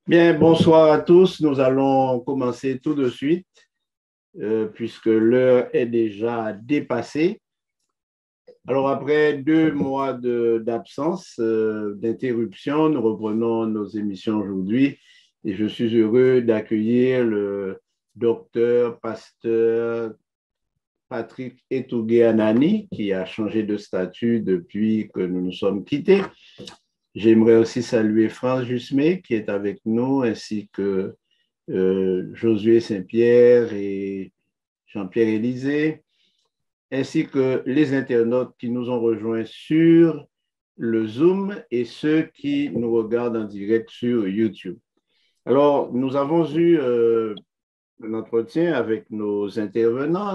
Bien, bonsoir à tous. Nous allons commencer tout de suite puisque l'heure est déjà dépassée. Alors, après 2 mois d'absence, d'interruption, nous reprenons nos émissions aujourd'hui et je suis heureux d'accueillir le docteur, pasteur Patrick Etougué Anani qui a changé de statut depuis que nous nous sommes quittés. J'aimerais aussi saluer France Jusmé qui est avec nous, ainsi que Josué Saint-Pierre et Jean-Pierre Élysée, ainsi que les internautes qui nous ont rejoints sur le Zoom et ceux qui nous regardent en direct sur YouTube. Alors, nous avons eu un entretien avec nos intervenants,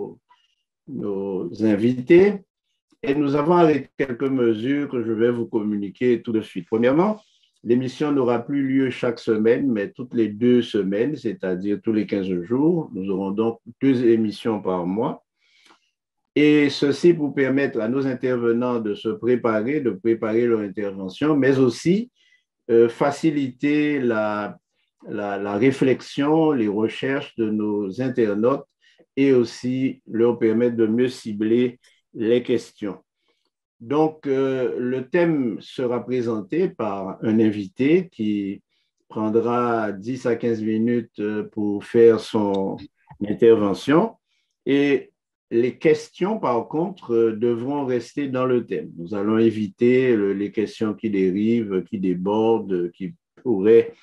nos invités, et nous avons arrêté quelques mesures que je vais vous communiquer tout de suite. Premièrement, l'émission n'aura plus lieu chaque semaine, mais toutes les 2 semaines, c'est-à-dire tous les 15 jours. Nous aurons donc 2 émissions par mois. Et ceci pour permettre à nos intervenants de se préparer, de préparer leur intervention, mais aussi faciliter la réflexion, les recherches de nos internautes et aussi leur permettre de mieux cibler les questions. Donc, le thème sera présenté par un invité qui prendra 10 à 15 minutes pour faire son intervention. Et les questions, par contre, devront rester dans le thème. Nous allons éviter les questions qui dérivent, qui débordent, qui pourraient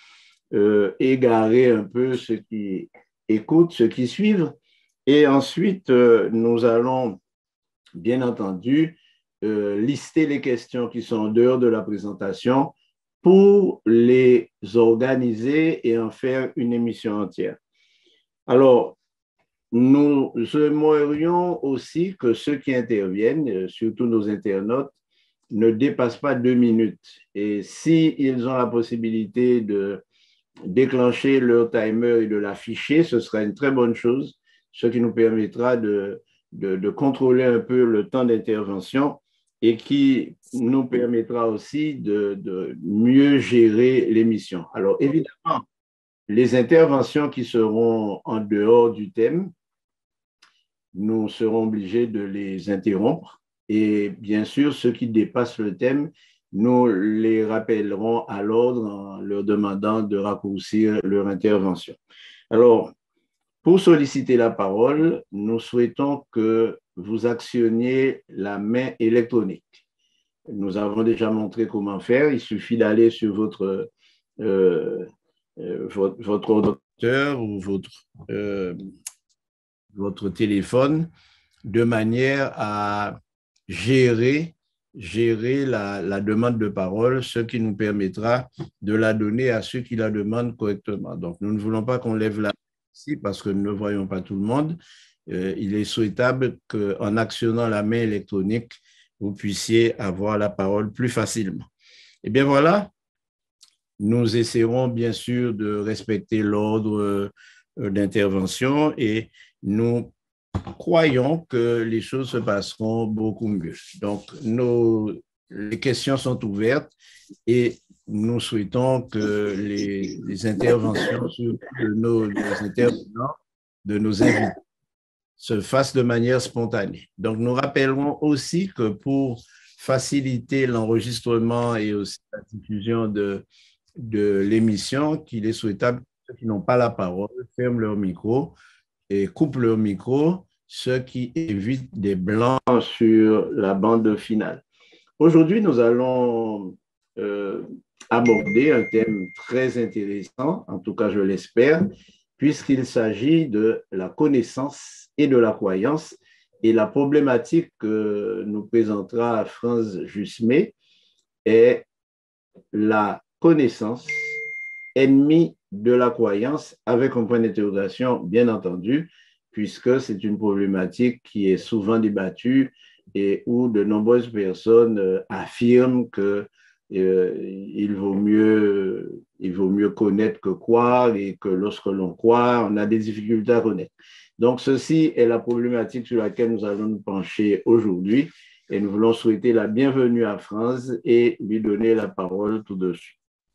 égarer un peu ceux qui écoutent, ceux qui suivent. Et ensuite, nous allons, bien entendu, lister les questions qui sont en dehors de la présentation pour les organiser et en faire une émission entière. Alors, nous aimerions aussi que ceux qui interviennent, surtout nos internautes, ne dépassent pas 2 minutes. Et s'ils ont la possibilité de déclencher leur timer et de l'afficher, ce sera une très bonne chose, ce qui nous permettra de contrôler un peu le temps d'intervention et qui nous permettra aussi de mieux gérer l'émission. Alors, évidemment, les interventions qui seront en dehors du thème, nous serons obligés de les interrompre. Et bien sûr, ceux qui dépassent le thème, nous les rappellerons à l'ordre en leur demandant de raccourcir leur intervention. Alors, pour solliciter la parole, nous souhaitons que vous actionniez la main électronique. Nous avons déjà montré comment faire. Il suffit d'aller sur votre ordinateur ou votre téléphone de manière à gérer la demande de parole, ce qui nous permettra de la donner à ceux qui la demandent correctement. Donc, nous ne voulons pas qu'on lève la main ici parce que nous ne voyons pas tout le monde. Il est souhaitable qu'en actionnant la main électronique, vous puissiez avoir la parole plus facilement. Eh bien, voilà, nous essaierons bien sûr de respecter l'ordre d'intervention et nous croyons que les choses se passeront beaucoup mieux. Donc, les questions sont ouvertes et nous souhaitons que les interventions de nos intervenants, de nos invités, se fassent de manière spontanée. Donc, nous rappellerons aussi que pour faciliter l'enregistrement et aussi la diffusion de l'émission, qu'il est souhaitable que ceux qui n'ont pas la parole ferment leur micro et coupent leur micro, ce qui évite des blancs sur la bande finale. Aujourd'hui, nous allons aborder un thème très intéressant, en tout cas je l'espère, puisqu'il s'agit de la connaissance et de la croyance. Et la problématique que nous présentera Franz Jusmé est la connaissance ennemie de la croyance, avec un point d'interrogation, bien entendu, puisque c'est une problématique qui est souvent débattue et où de nombreuses personnes affirment que il vaut mieux connaître que croire et que lorsque l'on croit, on a des difficultés à connaître. Donc, ceci est la problématique sur laquelle nous allons nous pencher aujourd'hui et nous voulons souhaiter la bienvenue à Franz et lui donner la parole tout de suite.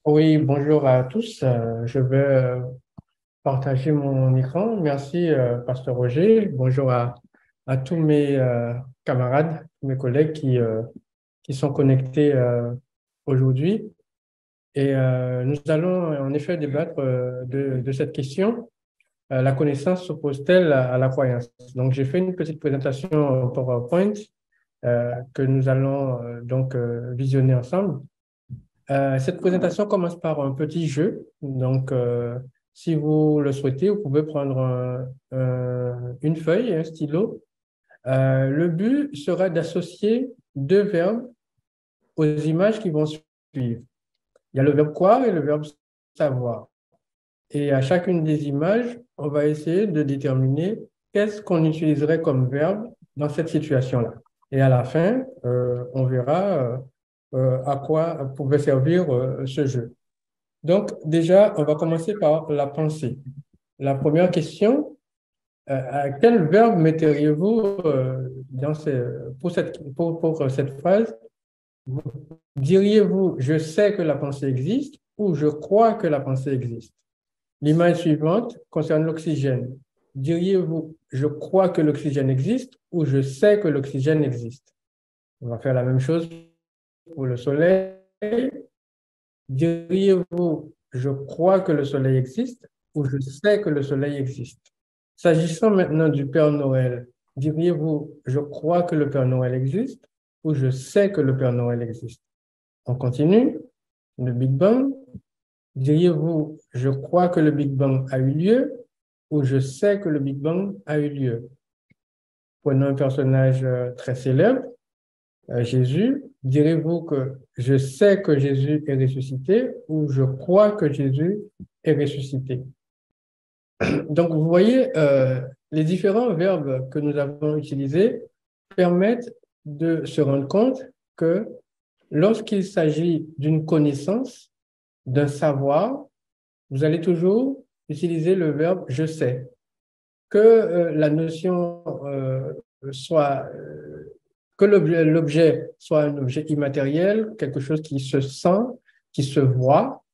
Oui, bonjour à tous. Je vais partager mon écran. Merci, Pasteur Roger. Bonjour à tous mes camarades, mes collègues qui sont connectés aujourd'hui. Et nous allons en effet débattre de cette question. La connaissance s'oppose-t-elle à la croyance? Donc, j'ai fait une petite présentation PowerPoint que nous allons visionner ensemble. Cette présentation commence par un petit jeu. Donc, si vous le souhaitez, vous pouvez prendre une feuille et un stylo. Le but sera d'associer deux verbes aux images qui vont suivre. Il y a le verbe croire et le verbe savoir. Et à chacune des images, on va essayer de déterminer qu'est-ce qu'on utiliserait comme verbe dans cette situation-là. Et à la fin, on verra à quoi pouvait servir ce jeu. Donc, déjà, on va commencer par la pensée. La première question, quel verbe metteriez-vous pour cette phrase? Diriez-vous, je sais que la pensée existe ou je crois que la pensée existe? L'image suivante concerne l'oxygène. Diriez-vous, je crois que l'oxygène existe ou je sais que l'oxygène existe? On va faire la même chose pour le soleil. Diriez-vous, je crois que le soleil existe ou je sais que le soleil existe? S'agissant maintenant du Père Noël, diriez-vous, je crois que le Père Noël existe ou je sais que le Père Noël existe? On continue. Le Big Bang, diriez-vous, je crois que le Big Bang a eu lieu ou je sais que le Big Bang a eu lieu? Prenons un personnage très célèbre, Jésus. Direz-vous que je sais que Jésus est ressuscité ou je crois que Jésus est ressuscité? Donc, vous voyez, les différents verbes que nous avons utilisés permettent de se rendre compte que lorsqu'il s'agit d'une connaissance, d'un savoir, vous allez toujours utiliser le verbe je sais. Que la notion soit, que l'objet soit un objet immatériel, quelque chose qui se sent, qui se voit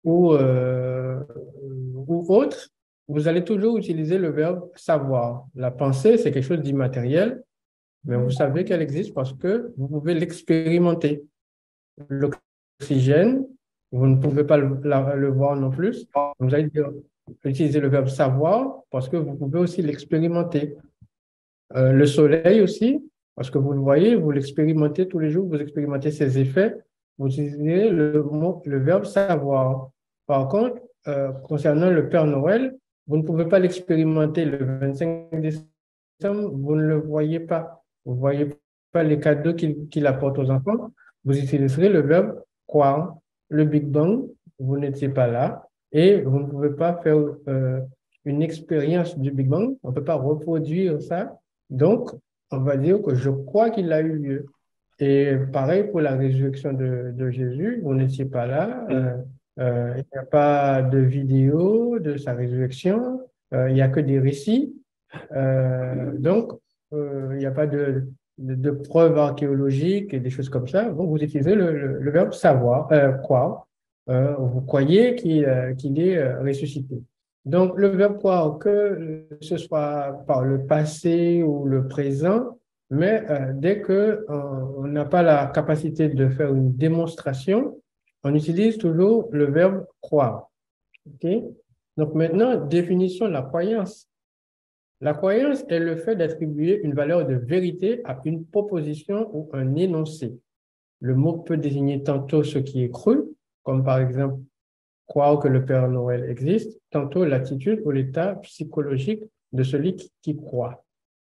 ou autre, vous allez toujours utiliser le verbe savoir. La pensée, c'est quelque chose d'immatériel, mais vous savez qu'elle existe parce que vous pouvez l'expérimenter. L'oxygène, vous ne pouvez pas le voir non plus. Vous allez utiliser le verbe savoir parce que vous pouvez aussi l'expérimenter. Le soleil aussi, parce que vous le voyez, vous l'expérimentez tous les jours, vous expérimentez ses effets, vous utilisez le verbe savoir. Par contre, concernant le Père Noël, vous ne pouvez pas l'expérimenter le 25 décembre, vous ne le voyez pas. Vous ne voyez pas les cadeaux qu'il apporte aux enfants. Vous utiliserez le verbe croire. Le Big Bang, vous n'étiez pas là et vous ne pouvez pas faire une expérience du Big Bang. On ne peut pas reproduire ça, donc, on va dire que je crois qu'il a eu lieu. Et pareil pour la résurrection de Jésus, vous n'étiez pas là. Il n'y a pas de vidéo de sa résurrection. Il n'y a que des récits. Donc, il n'y a pas de preuves archéologiques et des choses comme ça. Donc, vous utilisez le verbe savoir, croire. Vous croyez qu'il est ressuscité. Donc, le verbe croire, que ce soit par le passé ou le présent, mais dès que on n'a pas la capacité de faire une démonstration, on utilise toujours le verbe croire. OK? Donc maintenant, définition de la croyance. La croyance est le fait d'attribuer une valeur de vérité à une proposition ou un énoncé. Le mot peut désigner tantôt ce qui est cru, comme par exemple croire que le Père Noël existe, tantôt l'attitude ou l'état psychologique de celui qui croit.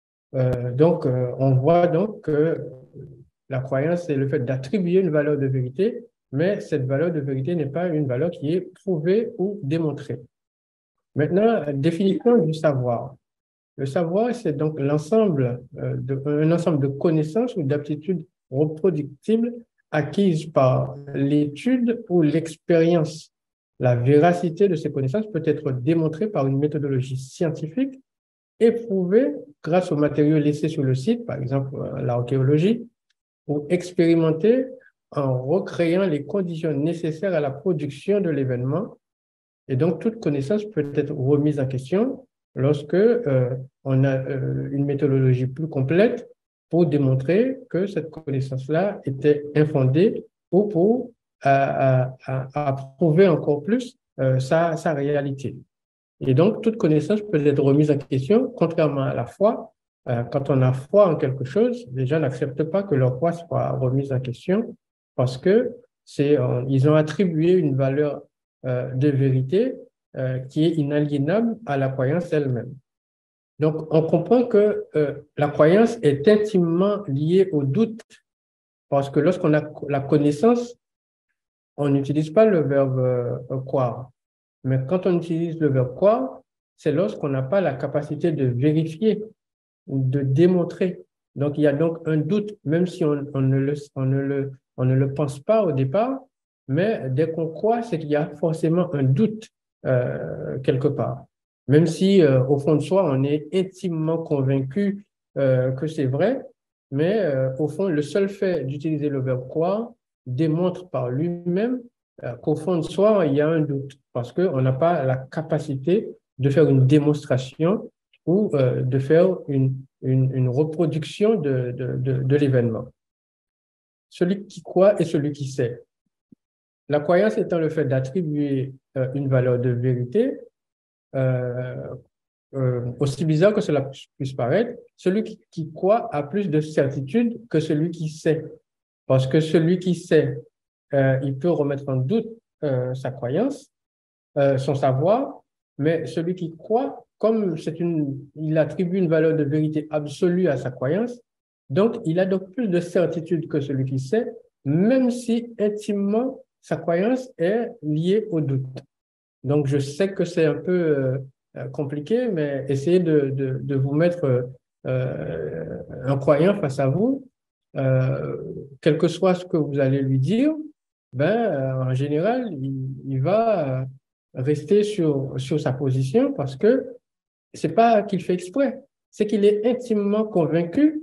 On voit donc que la croyance, c'est le fait d'attribuer une valeur de vérité, mais cette valeur de vérité n'est pas une valeur qui est prouvée ou démontrée. Maintenant, définition du savoir. Le savoir, c'est donc un ensemble de connaissances ou d'aptitudes reproductibles acquises par l'étude ou l'expérience. La véracité de ces connaissances peut être démontrée par une méthodologie scientifique éprouvée grâce aux matériaux laissés sur le site, par exemple l'archéologie, ou expérimentée en recréant les conditions nécessaires à la production de l'événement. Et donc, toute connaissance peut être remise en question lorsque on a une méthodologie plus complète pour démontrer que cette connaissance-là était infondée ou pour prouver encore plus sa réalité. Et donc, toute connaissance peut être remise en question, contrairement à la foi. Quand on a foi en quelque chose, les gens n'acceptent pas que leur foi soit remise en question parce que ils ont attribué une valeur de vérité qui est inaliénable à la croyance elle-même. Donc, on comprend que la croyance est intimement liée au doute parce que lorsqu'on a la connaissance, on n'utilise pas le verbe croire. Mais quand on utilise le verbe croire, c'est lorsqu'on n'a pas la capacité de vérifier ou de démontrer. Donc, il y a donc un doute, même si on ne le pense pas au départ, mais dès qu'on croit, c'est qu'il y a forcément un doute quelque part. Même si, au fond de soi, on est intimement convaincu que c'est vrai, mais au fond, le seul fait d'utiliser le verbe croire démontre par lui-même qu'au fond de soi, il y a un doute parce qu'on n'a pas la capacité de faire une démonstration ou de faire une reproduction de l'événement. Celui qui croit et celui qui sait. La croyance étant le fait d'attribuer une valeur de vérité, aussi bizarre que cela puisse paraître, celui qui croit a plus de certitude que celui qui sait. Parce que celui qui sait, il peut remettre en doute sa croyance, son savoir, mais celui qui croit, comme il attribue une valeur de vérité absolue à sa croyance, donc il a donc plus de certitude que celui qui sait, même si intimement sa croyance est liée au doute. Donc je sais que c'est un peu compliqué, mais essayez de vous mettre un croyant face à vous, quel que soit ce que vous allez lui dire, en général, il va rester sur sa position parce que c'est pas qu'il fait exprès, c'est qu'il est intimement convaincu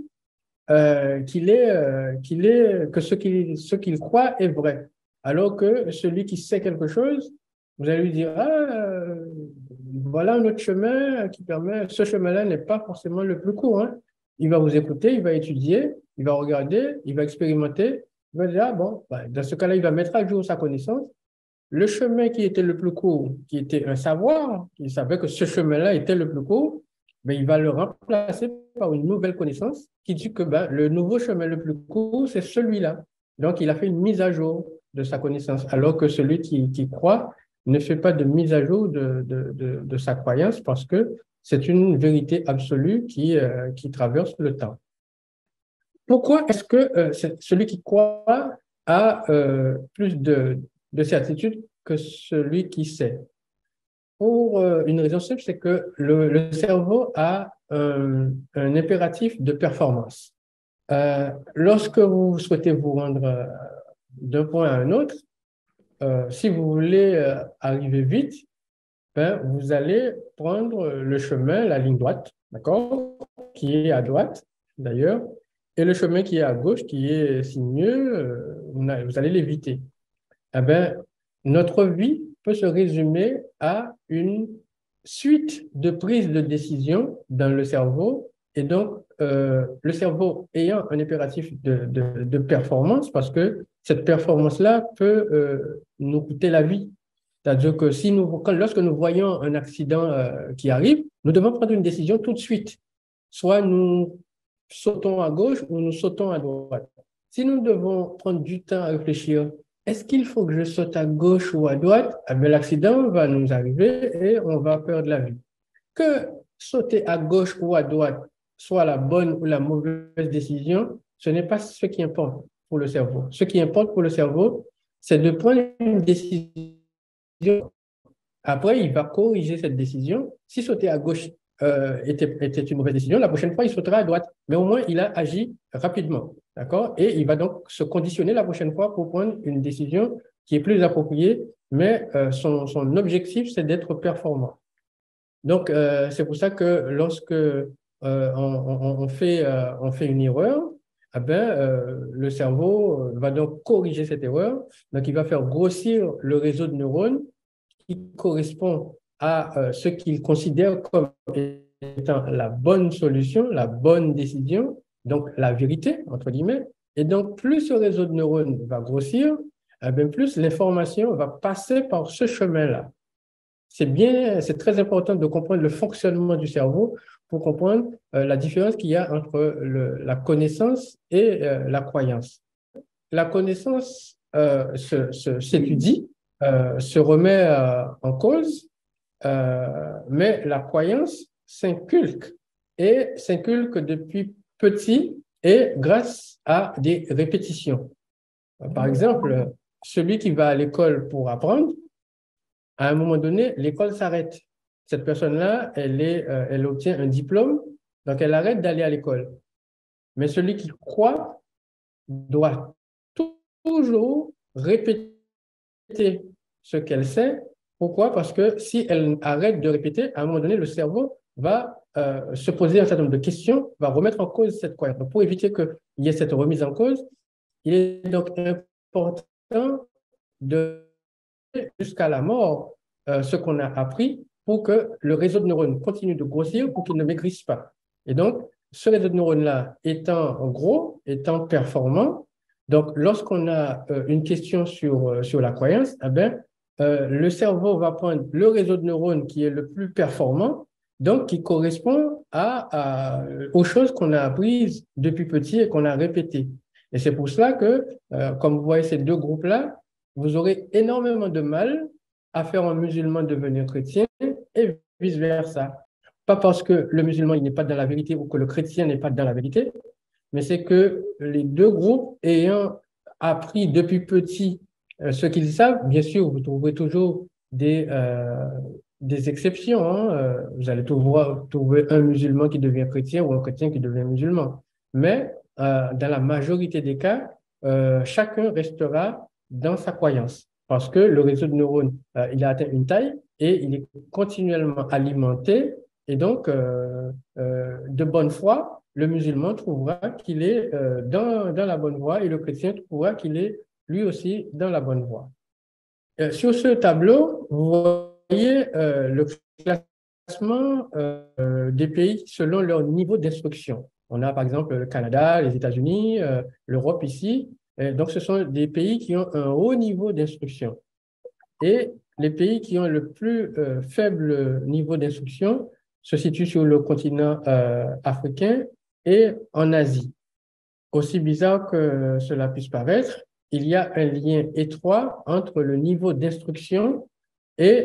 que ce qu'il croit est vrai. Alors que celui qui sait quelque chose, vous allez lui dire, voilà un autre chemin qui permet, ce chemin-là n'est pas forcément le plus court, hein. Il va vous écouter, il va étudier, il va regarder, il va expérimenter, il va dire, dans ce cas-là, il va mettre à jour sa connaissance. Le chemin qui était le plus court, qui était un savoir, il savait que ce chemin-là était le plus court, mais il va le remplacer par une nouvelle connaissance qui dit que le nouveau chemin le plus court, c'est celui-là. Donc, il a fait une mise à jour de sa connaissance, alors que celui qui croit ne fait pas de mise à jour de sa croyance parce que c'est une vérité absolue qui traverse le temps. Pourquoi est-ce que celui qui croit a plus de certitude que celui qui sait? Pour une raison simple, c'est que le cerveau a un impératif de performance. Lorsque vous souhaitez vous rendre d'un point à un autre, si vous voulez arriver vite, vous allez prendre le chemin, la ligne droite, d'accord, qui est à droite d'ailleurs, et le chemin qui est à gauche, qui est sinueux, vous allez l'éviter. Notre vie peut se résumer à une suite de prises de décision dans le cerveau. Et donc, le cerveau ayant un impératif de performance, parce que cette performance-là peut nous coûter la vie. C'est-à-dire que lorsque nous voyons un accident qui arrive, nous devons prendre une décision tout de suite. Soit nous sautons à gauche ou nous sautons à droite. Si nous devons prendre du temps à réfléchir, est-ce qu'il faut que je saute à gauche ou à droite? L'accident va nous arriver et on va perdre la vie. Que sauter à gauche ou à droite soit la bonne ou la mauvaise décision, ce n'est pas ce qui importe pour le cerveau. Ce qui importe pour le cerveau, c'est de prendre une décision. Après, il va corriger cette décision. Si sauter à gauche était une mauvaise décision, la prochaine fois, il sautera à droite. Mais au moins, il a agi rapidement. D'accord? Et il va donc se conditionner la prochaine fois pour prendre une décision qui est plus appropriée, mais son objectif, c'est d'être performant. Donc, c'est pour ça que lorsque on fait une erreur, le cerveau va donc corriger cette erreur. Donc, il va faire grossir le réseau de neurones qui correspond à ce qu'il considère comme étant la bonne solution, la bonne décision, donc la vérité, entre guillemets. Et donc, plus ce réseau de neurones va grossir, plus l'information va passer par ce chemin-là. C'est très important de comprendre le fonctionnement du cerveau pour comprendre la différence qu'il y a entre la connaissance et la croyance. La connaissance s'étudie, se remet en cause, mais la croyance s'inculque et s'inculque depuis petit et grâce à des répétitions. Par exemple, celui qui va à l'école pour apprendre, à un moment donné, l'école s'arrête. Cette personne-là, elle obtient un diplôme, donc elle arrête d'aller à l'école. Mais celui qui croit doit toujours répéter ce qu'elle sait. Pourquoi? Parce que si elle arrête de répéter, à un moment donné, le cerveau va se poser un certain nombre de questions, va remettre en cause cette croyance. Donc, pour éviter qu'il y ait cette remise en cause, il est donc important de jusqu'à la mort ce qu'on a appris pour que le réseau de neurones continue de grossir pour qu'il ne maigrisse pas. Et donc, ce réseau de neurones-là étant gros, étant performant, donc lorsqu'on a une question sur la croyance, le cerveau va prendre le réseau de neurones qui est le plus performant, donc qui correspond aux choses qu'on a apprises depuis petit et qu'on a répétées. Et c'est pour cela que, comme vous voyez ces deux groupes-là, vous aurez énormément de mal à faire un musulman devenir chrétien et vice-versa. Pas parce que le musulman n'est pas dans la vérité ou que le chrétien n'est pas dans la vérité, mais c'est que les deux groupes ayant appris depuis petit ce qu'ils savent, bien sûr, vous trouverez toujours des exceptions. Hein. Vous allez trouver un musulman qui devient chrétien ou un chrétien qui devient musulman. Mais dans la majorité des cas, chacun restera dans sa croyance parce que le réseau de neurones, il a atteint une taille et il est continuellement alimenté. Et donc, de bonne foi, le musulman trouvera qu'il est dans la bonne voie et le chrétien trouvera qu'il est lui aussi dans la bonne voie. Sur ce tableau, vous voyez le classement des pays selon leur niveau d'instruction. On a par exemple le Canada, les États-Unis, l'Europe ici. Donc, ce sont des pays qui ont un haut niveau d'instruction. Et les pays qui ont le plus faible niveau d'instruction se situent sur le continent africain et en Asie. Aussi bizarre que cela puisse paraître, il y a un lien étroit entre le niveau d'instruction et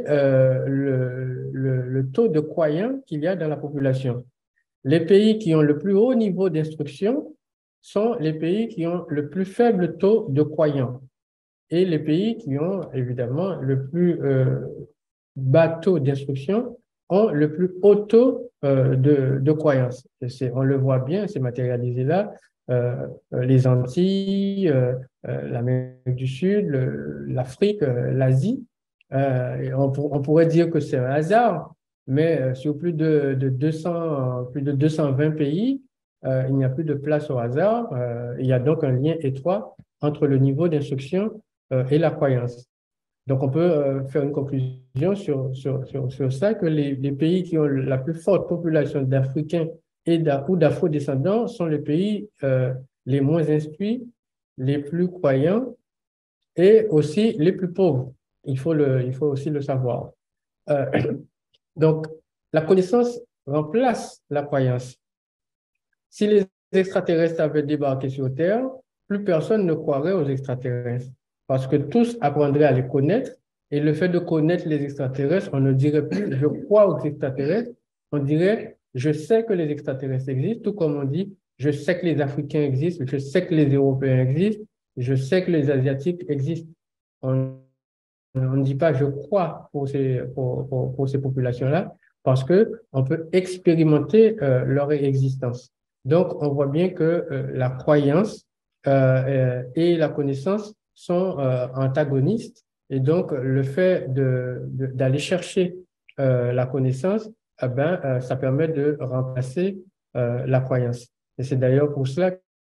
le taux de croyants qu'il y a dans la population. Les pays qui ont le plus haut niveau d'instruction sont les pays qui ont le plus faible taux de croyants. Et les pays qui ont évidemment le plus bas taux d'instruction ont le plus haut taux de croyance. On le voit bien, c'est matérialisé là. Les Antilles, l'Amérique du Sud, l'Afrique, l'Asie. On pourrait dire que c'est un hasard, mais sur plus de 220 pays, il n'y a plus de place au hasard. Il y a donc un lien étroit entre le niveau d'instruction et la croyance. Donc, on peut faire une conclusion sur ça, que les pays qui ont la plus forte population d'Africains ou d'Afro-descendants sont les pays les moins instruits, les plus croyants et aussi les plus pauvres. Il faut aussi le savoir. Donc, la connaissance remplace la croyance. Si les extraterrestres avaient débarqué sur Terre, plus personne ne croirait aux extraterrestres parce que tous apprendraient à les connaître. Et le fait de connaître les extraterrestres, on ne dirait plus « je crois aux extraterrestres », on dirait « je sais que les extraterrestres existent », tout comme on dit « je sais que les Africains existent, je sais que les Européens existent, je sais que les Asiatiques existent ». On ne dit pas « je crois » pour ces populations-là parce qu'on peut expérimenter leur existence. Donc, on voit bien que la croyance et la connaissance sont antagonistes. Et donc, le fait d'aller chercher la connaissance, ça permet de remplacer la croyance. Et c'est d'ailleurs pour cela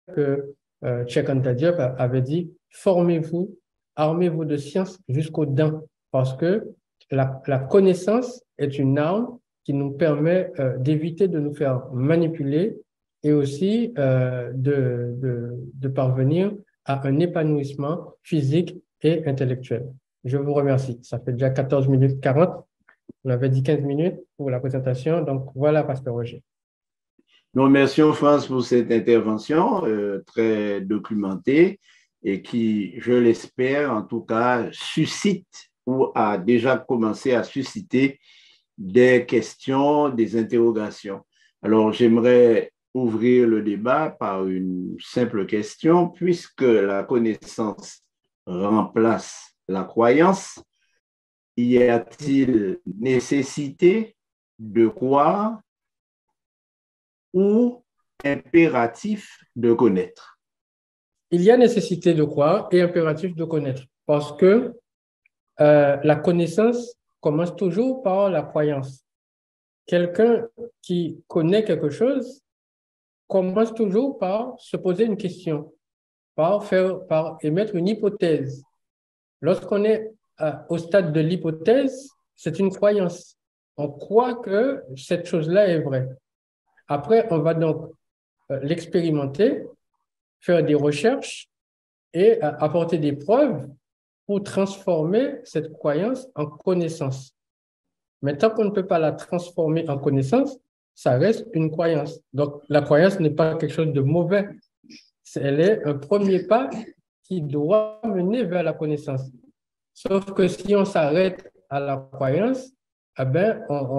que Cheikh Anta Diop avait dit, formez-vous, armez-vous de science jusqu'aux dents, parce que la connaissance est une arme qui nous permet d'éviter de nous faire manipuler et aussi de parvenir à un épanouissement physique et intellectuel. Je vous remercie. Ça fait déjà 14 minutes 40. On avait dit 15 minutes pour la présentation. Donc, voilà, Pasteur Roger. Nous remercions France pour cette intervention très documentée et qui, je l'espère, en tout cas, suscite ou a déjà commencé à susciter des questions, des interrogations. Alors, j'aimerais ouvrir le débat par une simple question, puisque la connaissance remplace la croyance, y a-t-il nécessité de croire ou impératif de connaître? Il y a nécessité de croire et impératif de connaître, parce que la connaissance commence toujours par la croyance. Quelqu'un qui connaît quelque chose commence toujours par se poser une question, par émettre une hypothèse. Lorsqu'on est au stade de l'hypothèse, c'est une croyance. On croit que cette chose-là est vraie. Après, on va donc l'expérimenter, faire des recherches et apporter des preuves pour transformer cette croyance en connaissance. Mais tant qu'on ne peut pas la transformer en connaissance, ça reste une croyance. Donc, la croyance n'est pas quelque chose de mauvais. Elle est un premier pas qui doit mener vers la connaissance. Sauf que si on s'arrête à la croyance, eh ben,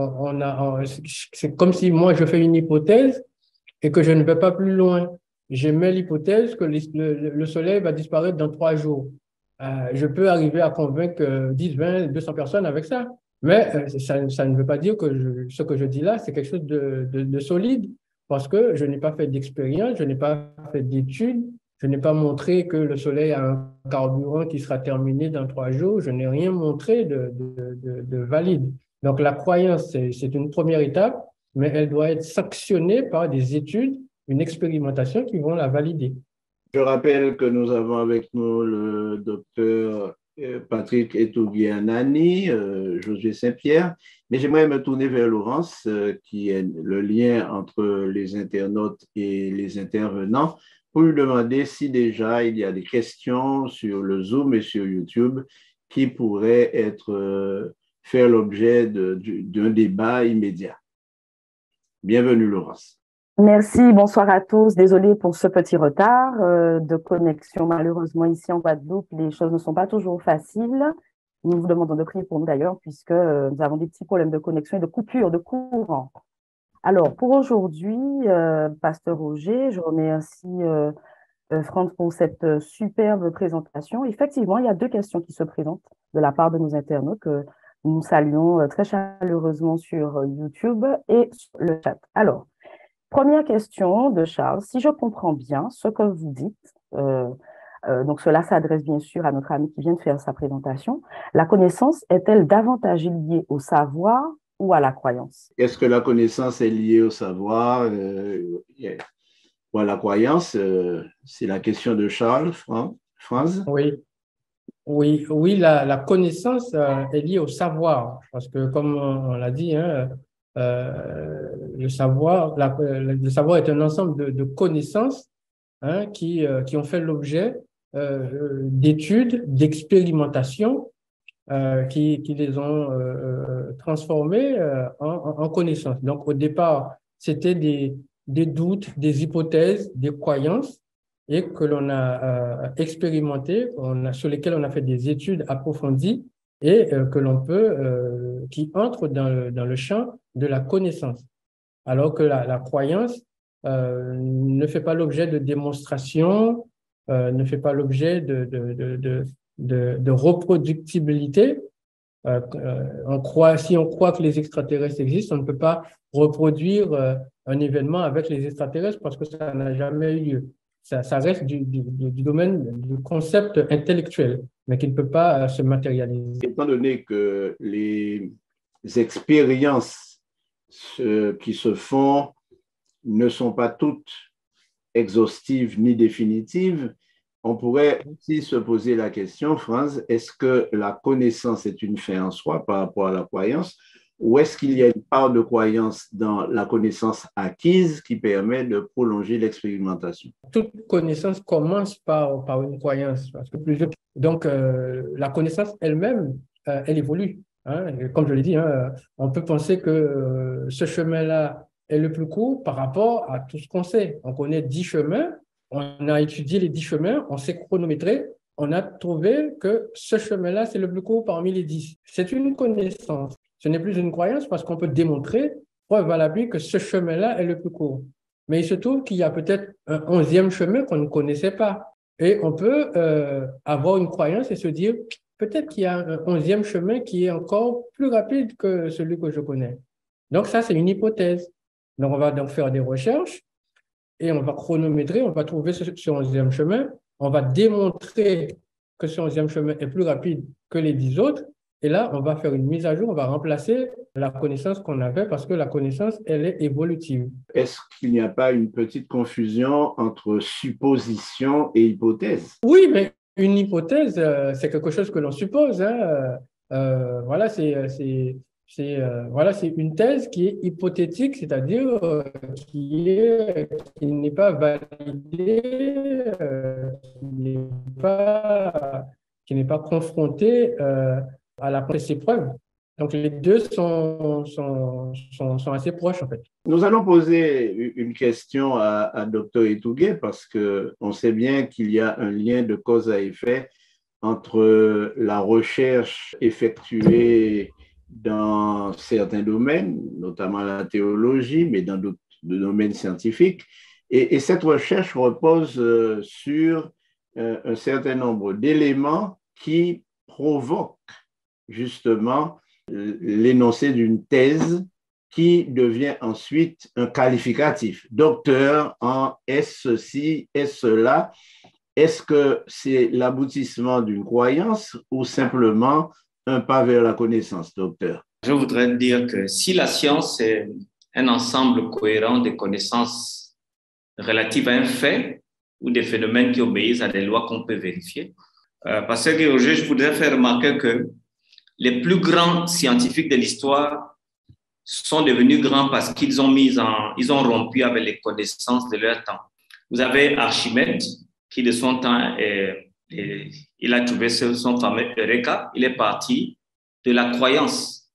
c'est comme si moi, je fais une hypothèse et que je ne vais pas plus loin. J'émets l'hypothèse que le soleil va disparaître dans 3 jours. Je peux arriver à convaincre 10, 20, 200 personnes avec ça. Mais ça ne veut pas dire que ce que je dis là, c'est quelque chose de solide, parce que je n'ai pas fait d'expérience, je n'ai pas fait d'études, je n'ai pas montré que le soleil a un carburant qui sera terminé dans 3 jours, je n'ai rien montré de valide. Donc la croyance, c'est une première étape, mais elle doit être sanctionnée par des études, une expérimentation qui vont la valider. Je rappelle que nous avons avec nous le docteur Patrick Etouguianani, Josué Saint-Pierre, mais j'aimerais me tourner vers Laurence, qui est le lien entre les internautes et les intervenants, pour lui demander si déjà il y a des questions sur le Zoom et sur YouTube qui pourraient faire l'objet d'un débat immédiat. Bienvenue, Laurence. Merci, bonsoir à tous. Désolée pour ce petit retard de connexion. Malheureusement, ici en Guadeloupe, les choses ne sont pas toujours faciles. Nous vous demandons de prier pour nous d'ailleurs, puisque nous avons des petits problèmes de connexion et de coupure de courant. Alors, pour aujourd'hui, Pasteur Roger, je remercie Franck pour cette superbe présentation. Effectivement, il y a 2 questions qui se présentent de la part de nos internautes que nous saluons très chaleureusement sur YouTube et sur le chat. Alors, première question de Charles. Si je comprends bien ce que vous dites, donc cela s'adresse bien sûr à notre ami qui vient de faire sa présentation, la connaissance est-elle davantage liée au savoir ou à la croyance? Est-ce que la connaissance est liée au savoir ou à la croyance? C'est la question de Charles, Franz. Oui, la connaissance est liée au savoir, parce que comme on l'a dit, hein, le savoir est un ensemble de connaissances, hein, qui ont fait l'objet d'études, d'expérimentations qui les ont transformées en connaissances. Donc, au départ, c'était des doutes, des hypothèses, des croyances, et que l'on a expérimenté, sur lesquelles on a fait des études approfondies et que l'on peut, qui entrent dans le champ de la connaissance. Alors que la croyance ne fait pas l'objet de démonstrations, ne fait pas l'objet de reproductibilité. Si on croit que les extraterrestres existent, on ne peut pas reproduire un événement avec les extraterrestres parce que ça n'a jamais eu lieu. Ça reste du domaine du concept intellectuel, mais qui ne peut pas se matérialiser. Étant donné que les expériences qui se font ne sont pas toutes exhaustive ni définitive. On pourrait aussi se poser la question, Franz, est-ce que la connaissance est une fin en soi par rapport à la croyance, ou est-ce qu'il y a une part de croyance dans la connaissance acquise qui permet de prolonger l'expérimentation? Toute connaissance commence par une croyance. Parce que donc, la connaissance elle-même, elle évolue. Hein. Comme je l'ai dit, hein, on peut penser que ce chemin-là est le plus court par rapport à tout ce qu'on sait. On connaît 10 chemins, on a étudié les 10 chemins, on s'est chronométré, on a trouvé que ce chemin-là, c'est le plus court parmi les 10. C'est une connaissance. Ce n'est plus une croyance parce qu'on peut démontrer, preuve à l'appui, que ce chemin-là est le plus court. Mais il se trouve qu'il y a peut-être un 11e chemin qu'on ne connaissait pas. Et on peut avoir une croyance et se dire, peut-être qu'il y a un 11e chemin qui est encore plus rapide que celui que je connais. Donc ça, c'est une hypothèse. Donc on va donc faire des recherches et on va chronométrer, on va trouver ce 11e chemin, on va démontrer que ce 11e chemin est plus rapide que les 10 autres. Et là, on va faire une mise à jour, on va remplacer la connaissance qu'on avait parce que la connaissance, elle est évolutive. Est-ce qu'il n'y a pas une petite confusion entre supposition et hypothèse? Oui, mais une hypothèse, c'est quelque chose que l'on suppose. Hein. Voilà, c'est une thèse qui est hypothétique, c'est-à-dire qui n'est pas validée, qui n'est pas confrontée à la ses preuves. Donc, les deux sont assez proches, en fait. Nous allons poser une question à Dr. Etouguet parce qu'on sait bien qu'il y a un lien de cause à effet entre la recherche effectuée dans certains domaines, notamment la théologie, mais dans d'autres domaines scientifiques. Et cette recherche repose sur un certain nombre d'éléments qui provoquent justement l'énoncé d'une thèse qui devient ensuite un qualificatif. Docteur en est-ce ceci, est-ce cela? Est-ce que c'est l'aboutissement d'une croyance ou simplement un pas vers la connaissance, docteur? Je voudrais dire que si la science est un ensemble cohérent de connaissances relatives à un fait ou des phénomènes qui obéissent à des lois qu'on peut vérifier, parce que aujourd'hui, je voudrais faire remarquer que les plus grands scientifiques de l'histoire sont devenus grands parce qu'ils ont rompu avec les connaissances de leur temps. Vous avez Archimède, qui de son temps, il a trouvé son fameux Eureka. Il est parti de la croyance.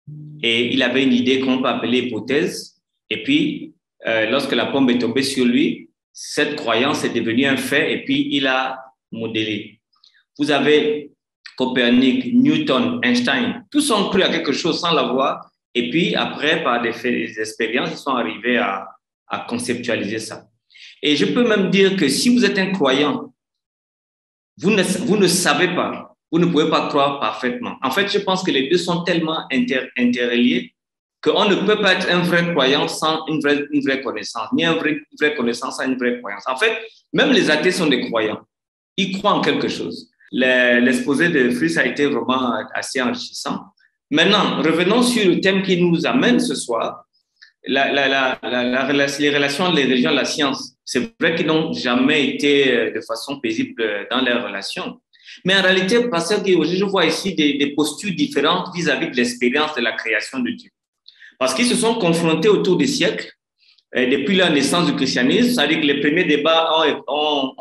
Et il avait une idée qu'on peut appeler hypothèse. Et puis, lorsque la pomme est tombée sur lui, cette croyance est devenue un fait et puis il a modélé. Vous avez Copernic, Newton, Einstein, tous ont cru à quelque chose sans l'avoir. Et puis, après, par des expériences, ils sont arrivés à conceptualiser ça. Et je peux même dire que si vous êtes un croyant, vous ne savez pas, vous ne pouvez pas croire parfaitement. En fait, je pense que les deux sont tellement interreliés qu'on ne peut pas être un vrai croyant sans une vraie connaissance, ni une vraie connaissance sans une vraie croyance. En fait, même les athées sont des croyants. Ils croient en quelque chose. L'exposé de Fritz a été vraiment assez enrichissant. Maintenant, revenons sur le thème qui nous amène ce soir, les relations entre les religions et la science. C'est vrai qu'ils n'ont jamais été de façon paisible dans leurs relations. Mais en réalité, parce que je vois ici des postures différentes vis-à-vis de l'expérience de la création de Dieu. Parce qu'ils se sont confrontés autour des siècles, depuis la naissance du christianisme, c'est-à-dire que les premiers débats ont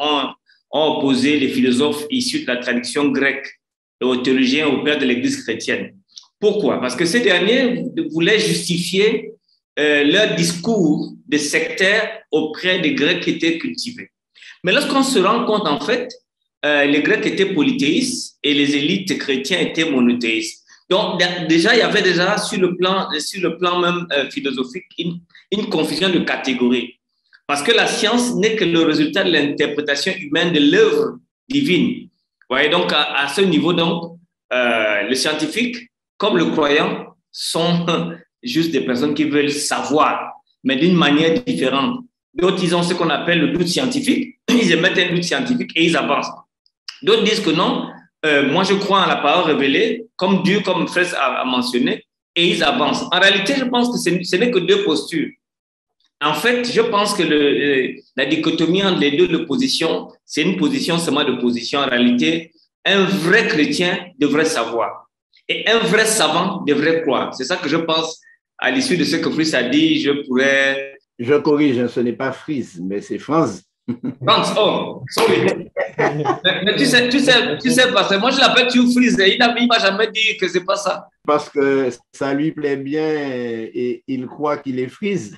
opposé les philosophes issus de la tradition grecque et aux théologiens, aux pères de l'Église chrétienne. Pourquoi? Parce que ces derniers voulaient justifier leur discours de sectaire auprès des Grecs qui étaient cultivés. Mais lorsqu'on se rend compte, en fait, les Grecs étaient polythéistes et les élites chrétiennes étaient monothéistes. Donc, déjà, il y avait déjà sur le plan même philosophique une confusion de catégories. Parce que la science n'est que le résultat de l'interprétation humaine de l'œuvre divine. Vous voyez, donc, à ce niveau, donc, le scientifique, comme le croyant, sont juste des personnes qui veulent savoir, mais d'une manière différente. D'autres, ils ont ce qu'on appelle le doute scientifique. Ils émettent un doute scientifique et ils avancent. D'autres disent que non, moi je crois en la parole révélée, comme Dieu, comme Fraisse a mentionné, et ils avancent. En réalité, je pense que ce n'est que deux postures. En fait, je pense que la dichotomie entre les deux positions, c'est une position seulement de position. En réalité, un vrai chrétien devrait savoir. Et un vrai savant devrait croire. C'est ça que je pense, à l'issue de ce que Fritz a dit, je pourrais... Je corrige, ce n'est pas Fritz, mais c'est Franz. Franz, oh, sorry. Mais tu sais, parce que moi je l'appelle toujours Fritz. Il ne m'a jamais dit que ce n'est pas ça. Parce que ça lui plaît bien et il croit qu'il est Fritz.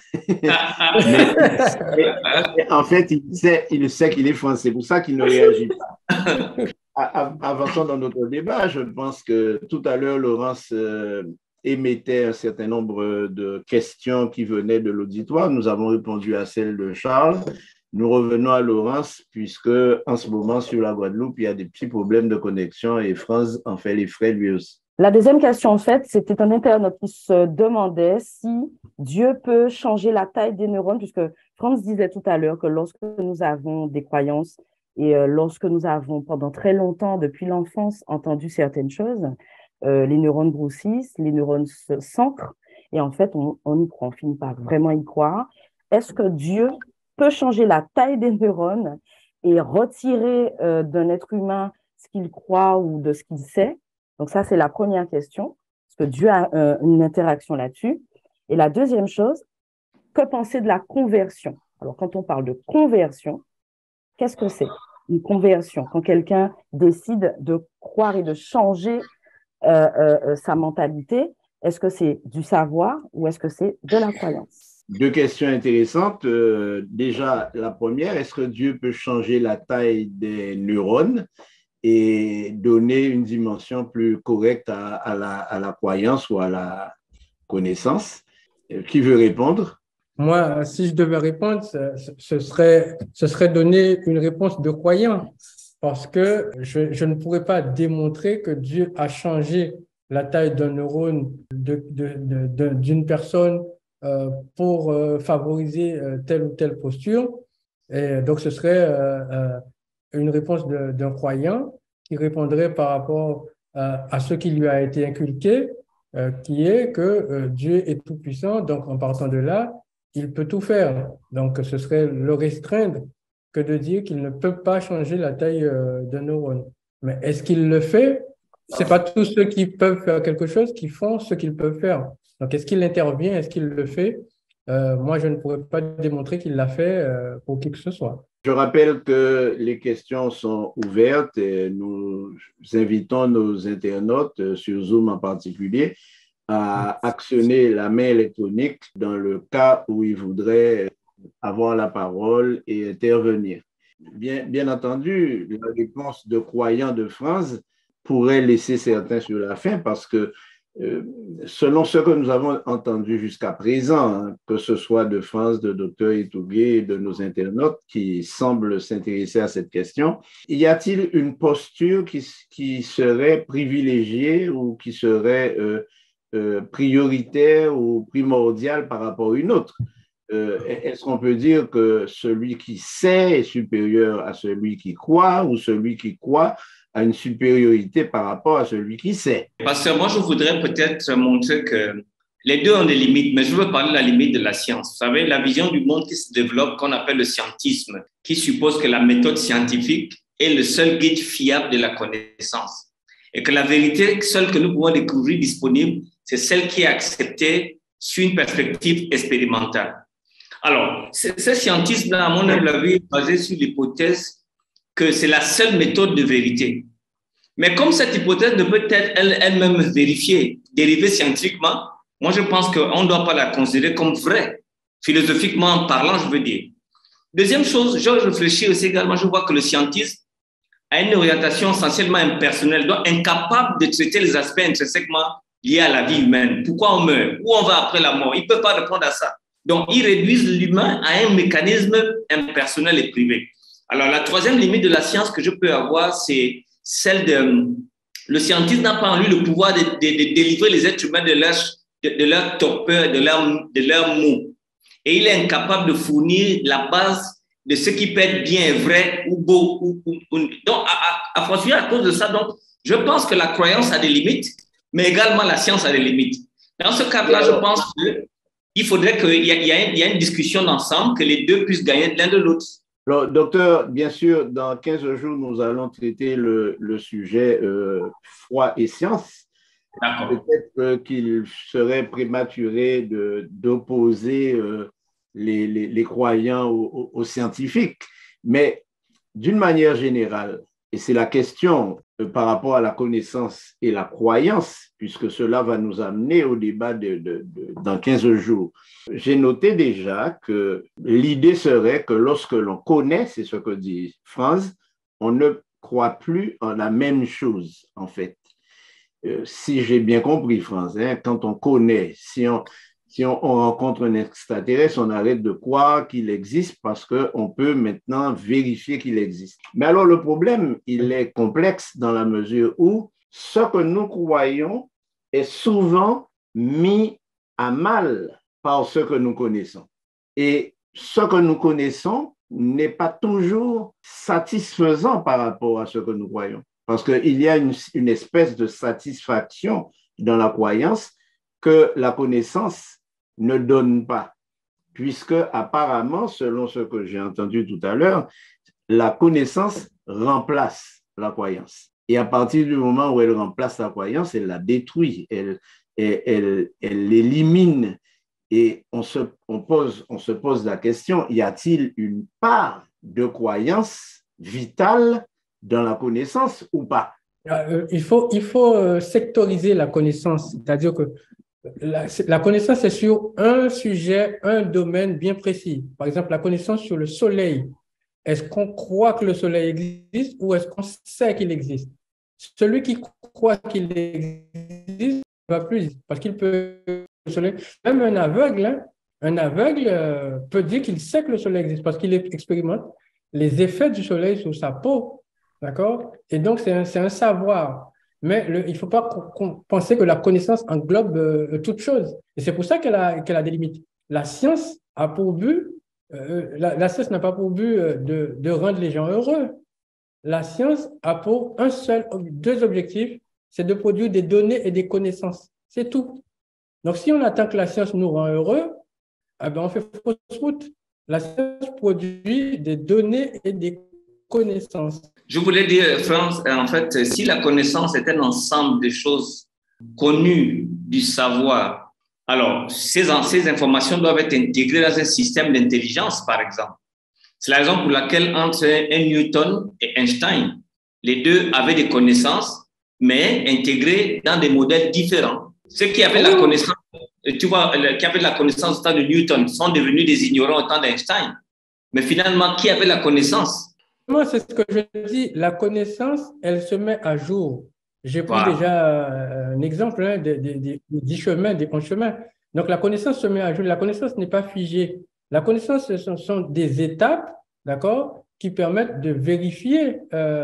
mais en fait, il sait qu'il est français. C'est pour ça qu'il ne réagit pas. Avançons dans notre débat. Je pense que tout à l'heure, Laurence émettait un certain nombre de questions qui venaient de l'auditoire. Nous avons répondu à celle de Charles. Nous revenons à Laurence, puisque en ce moment, sur la Guadeloupe, il y a des petits problèmes de connexion et Franz en fait les frais lui aussi. La deuxième question, en fait, c'était un internaute qui se demandait si Dieu peut changer la taille des neurones, puisque Franz disait tout à l'heure que lorsque nous avons des croyances et lorsque nous avons pendant très longtemps, depuis l'enfance, entendu certaines choses, les neurones grossissent, les neurones s'ancrent et en fait, on y croit, on finit par vraiment y croire. Est-ce que Dieu peut changer la taille des neurones et retirer d'un être humain ce qu'il croit ou de ce qu'il sait? Donc ça, c'est la première question, parce que Dieu a une interaction là-dessus. Et la deuxième chose, que penser de la conversion? Alors, quand on parle de conversion, qu'est-ce que c'est une conversion? Quand quelqu'un décide de croire et de changer sa mentalité, est-ce que c'est du savoir ou est-ce que c'est de la croyance? Deux questions intéressantes. Déjà, la première, est-ce que Dieu peut changer la taille des neurones et donner une dimension plus correcte à la croyance ou à la connaissance? Qui veut répondre? Moi, si je devais répondre, ce serait donner une réponse de croyant, parce que je ne pourrais pas démontrer que Dieu a changé la taille d'un neurone d'une personne pour favoriser telle ou telle posture. Et donc, ce serait une réponse d'un croyant qui répondrait par rapport à ce qui lui a été inculqué, qui est que Dieu est tout-puissant. Donc, en partant de là, il peut tout faire. Donc, ce serait le restreindre que de dire qu'il ne peut pas changer la taille d'un neurone. Mais est-ce qu'il le fait? Ce n'est pas tous ceux qui peuvent faire quelque chose qui font ce qu'ils peuvent faire. Donc, est-ce qu'il intervient? Est-ce qu'il le fait? Moi, je ne pourrais pas démontrer qu'il l'a fait pour qui que ce soit. Je rappelle que les questions sont ouvertes et nous invitons nos internautes, sur Zoom en particulier, à actionner la main électronique dans le cas où ils voudraient avoir la parole et intervenir. Bien entendu, la réponse de croyant de France pourrait laisser certains sur la faim parce que selon ce que nous avons entendu jusqu'à présent, hein, que ce soit de France, de Dr Itougé et de nos internautes qui semblent s'intéresser à cette question, y a-t-il une posture qui serait privilégiée ou qui serait prioritaire ou primordiale par rapport à une autre? Est-ce qu'on peut dire que celui qui sait est supérieur à celui qui croit ou celui qui croit a une supériorité par rapport à celui qui sait? Parce que moi, je voudrais peut-être montrer que les deux ont des limites, mais je veux parler de la limite de la science. Vous savez, la vision du monde qui se développe, qu'on appelle le scientisme, qui suppose que la méthode scientifique est le seul guide fiable de la connaissance et que la vérité seule que nous pouvons découvrir disponible, c'est celle qui est acceptée sur une perspective expérimentale. Alors, ce scientisme-là, à mon humble avis, est basé sur l'hypothèse que c'est la seule méthode de vérité. Mais comme cette hypothèse ne peut être elle-même vérifiée, dérivée scientifiquement, moi je pense qu'on ne doit pas la considérer comme vraie, philosophiquement parlant, je veux dire. Deuxième chose, je réfléchis aussi également, je vois que le scientisme a une orientation essentiellement impersonnelle, donc incapable de traiter les aspects intrinsèquement liés à la vie humaine. Pourquoi on meurt? Où on va après la mort? Il ne peut pas répondre à ça. Donc, ils réduisent l'humain à un mécanisme impersonnel et privé. Alors, la troisième limite de la science que je peux avoir, c'est celle de... Le scientiste n'a pas en lui le pouvoir de délivrer les êtres humains de leur torpeur, de leur maux. Et il est incapable de fournir la base de ce qui peut être bien, vrai ou beau. Donc, à cause de ça, donc, je pense que la croyance a des limites, mais également la science a des limites. Dans ce cadre-là, je pense que il faudrait qu'il y ait une discussion d'ensemble, que les deux puissent gagner de l'un de l'autre. Alors, docteur, bien sûr, dans 15 jours, nous allons traiter le sujet foi et science. Peut-être qu'il serait prématuré d'opposer les croyants aux scientifiques. Mais d'une manière générale, et c'est la question par rapport à la connaissance et la croyance, puisque cela va nous amener au débat dans 15 jours. J'ai noté déjà que l'idée serait que lorsque l'on connaît, c'est ce que dit Franz, on ne croit plus en la même chose, en fait. Si j'ai bien compris, Franz, hein, quand on connaît, si on rencontre un extraterrestre, on arrête de croire qu'il existe parce qu'on peut maintenant vérifier qu'il existe. Mais alors le problème, il est complexe dans la mesure où ce que nous croyons est souvent mis à mal par ce que nous connaissons. Et ce que nous connaissons n'est pas toujours satisfaisant par rapport à ce que nous croyons. Parce qu'il y a une espèce de satisfaction dans la croyance que la connaissance ne donne pas, puisque apparemment, selon ce que j'ai entendu tout à l'heure, la connaissance remplace la croyance. Et à partir du moment où elle remplace la croyance, elle la détruit, elle l'élimine. Et on se pose la question, y a-t-il une part de croyance vitale dans la connaissance ou pas? Il faut sectoriser la connaissance, c'est-à-dire que la connaissance est sur un sujet, un domaine bien précis. Par exemple, la connaissance sur le soleil. Est-ce qu'on croit que le soleil existe ou est-ce qu'on sait qu'il existe? Celui qui croit qu'il existe va plus, parce qu'il peut le soleil. Même un aveugle peut dire qu'il sait que le soleil existe parce qu'il expérimente les effets du soleil sur sa peau. D'accord? Et donc, c'est un savoir. Mais il ne faut pas penser que la connaissance englobe toute chose. Et c'est pour ça qu'elle a des limites. La science a pour but, la science n'a pas pour but de rendre les gens heureux. La science a pour deux objectifs, c'est de produire des données et des connaissances. C'est tout. Donc, si on attend que la science nous rend heureux, eh ben, on fait fausse route. La science produit des données et des connaissances. Je voulais dire, Franz, en fait, si la connaissance est un ensemble de choses connues du savoir, alors ces informations doivent être intégrées dans un système d'intelligence, par exemple. C'est la raison pour laquelle entre un Newton et Einstein, les deux avaient des connaissances, mais intégrées dans des modèles différents. Ceux qui avaient la connaissance, tu vois, qui avaient la connaissance au temps de Newton sont devenus des ignorants au temps d'Einstein. Mais finalement, qui avait la connaissance? Moi, c'est ce que je dis. La connaissance, elle se met à jour. J'ai pris déjà un exemple des 10 chemins, des 11 chemins. Donc, la connaissance se met à jour. La connaissance n'est pas figée. La connaissance, ce sont des étapes, d'accord, qui permettent de vérifier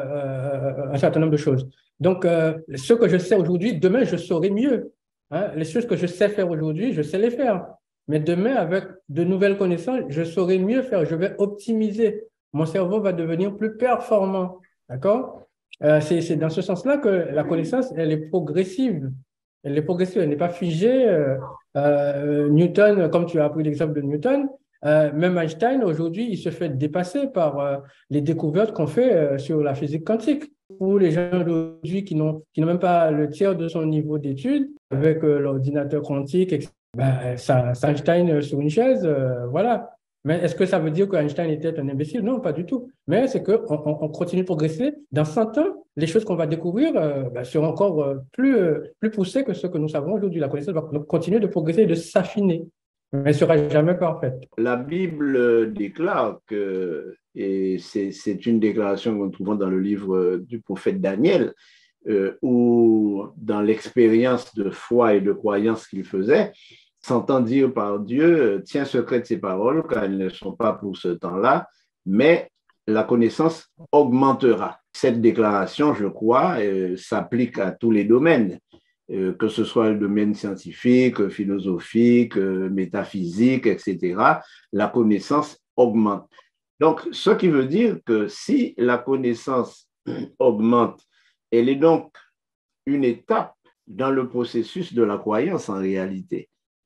un certain nombre de choses. Donc, ce que je sais aujourd'hui, demain, je saurai mieux. Hein? Les choses que je sais faire aujourd'hui, je sais les faire. Mais demain, avec de nouvelles connaissances, je saurai mieux faire. Je vais optimiser. Mon cerveau va devenir plus performant. D'accord? C'est dans ce sens-là que la connaissance, elle est progressive. Elle est progressive, elle n'est pas figée. Newton, comme tu as pris l'exemple de Newton, même Einstein, aujourd'hui, il se fait dépasser par les découvertes qu'on fait sur la physique quantique. Pour les gens d'aujourd'hui qui n'ont même pas le tiers de son niveau d'études, avec l'ordinateur quantique, etc., ça Einstein sur une chaise, voilà. Mais est-ce que ça veut dire qu'Einstein était un imbécile? Non, pas du tout. Mais c'est qu'on continue de progresser. Dans 100 ans, les choses qu'on va découvrir seront encore plus poussées que ce que nous savons aujourd'hui. La connaissance va continuer de progresser et de s'affiner, mais elle ne sera jamais parfaite. La Bible déclare que, et c'est une déclaration que nous trouvons dans le livre du prophète Daniel, où dans l'expérience de foi et de croyance qu'il faisait, s'entend dire par Dieu, tiens secrète ces paroles, car elles ne sont pas pour ce temps-là, mais la connaissance augmentera. Cette déclaration, je crois, s'applique à tous les domaines, que ce soit le domaine scientifique, philosophique, métaphysique, etc. La connaissance augmente. Donc, ce qui veut dire que si la connaissance augmente, elle est donc une étape dans le processus de la croyance en réalité.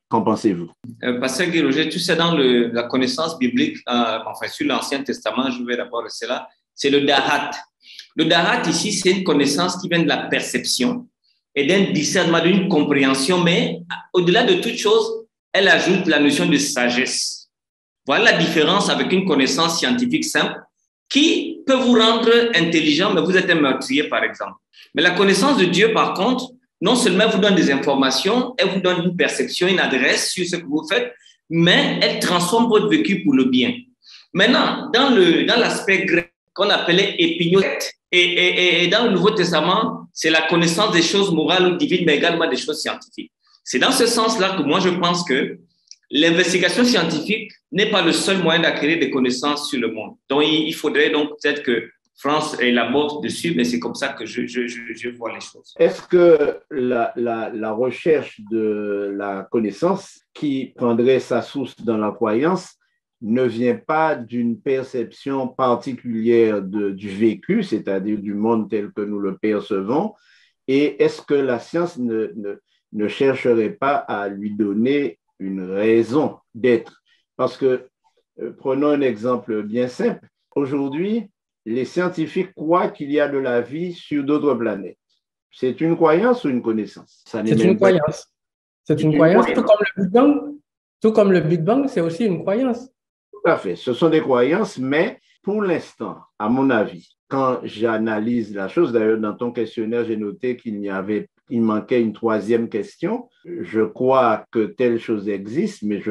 Qu'en pensez-vous? Pasteur Guy Roger, tu sais, dans la connaissance biblique, enfin sur l'Ancien Testament, je vais d'abord rester là, c'est le dahat. Le dahat ici, c'est une connaissance qui vient de la perception et d'un discernement, d'une compréhension, mais au-delà de toute chose, elle ajoute la notion de sagesse. Voilà la différence avec une connaissance scientifique simple qui peut vous rendre intelligent, mais vous êtes un meurtrier, par exemple. Mais la connaissance de Dieu, par contre, non seulement elle vous donne des informations, elle vous donne une perception, une adresse sur ce que vous faites, mais elle transforme votre vécu pour le bien. Maintenant, dans l'aspect grec qu'on appelait épignote, et dans le Nouveau Testament, c'est la connaissance des choses morales ou divines, mais également des choses scientifiques. C'est dans ce sens-là que moi, je pense que l'investigation scientifique n'est pas le seul moyen d'acquérir des connaissances sur le monde. Donc, il faudrait donc peut-être que France élabore dessus, mais c'est comme ça que je vois les choses. Est-ce que la recherche de la connaissance qui prendrait sa source dans la croyance ne vient pas d'une perception particulière du vécu, c'est-à-dire du monde tel que nous le percevons, et est-ce que la science ne chercherait pas à lui donner une raison d'être? Parce que, prenons un exemple bien simple, aujourd'hui, les scientifiques croient qu'il y a de la vie sur d'autres planètes. C'est une croyance ou une connaissance? C'est une croyance. C'est une croyance, tout comme le Big Bang. Tout comme le Big Bang, c'est aussi une croyance. Tout à fait. Ce sont des croyances, mais pour l'instant, à mon avis, quand j'analyse la chose, d'ailleurs, dans ton questionnaire, j'ai noté il manquait une troisième question. Je crois que telle chose existe, mais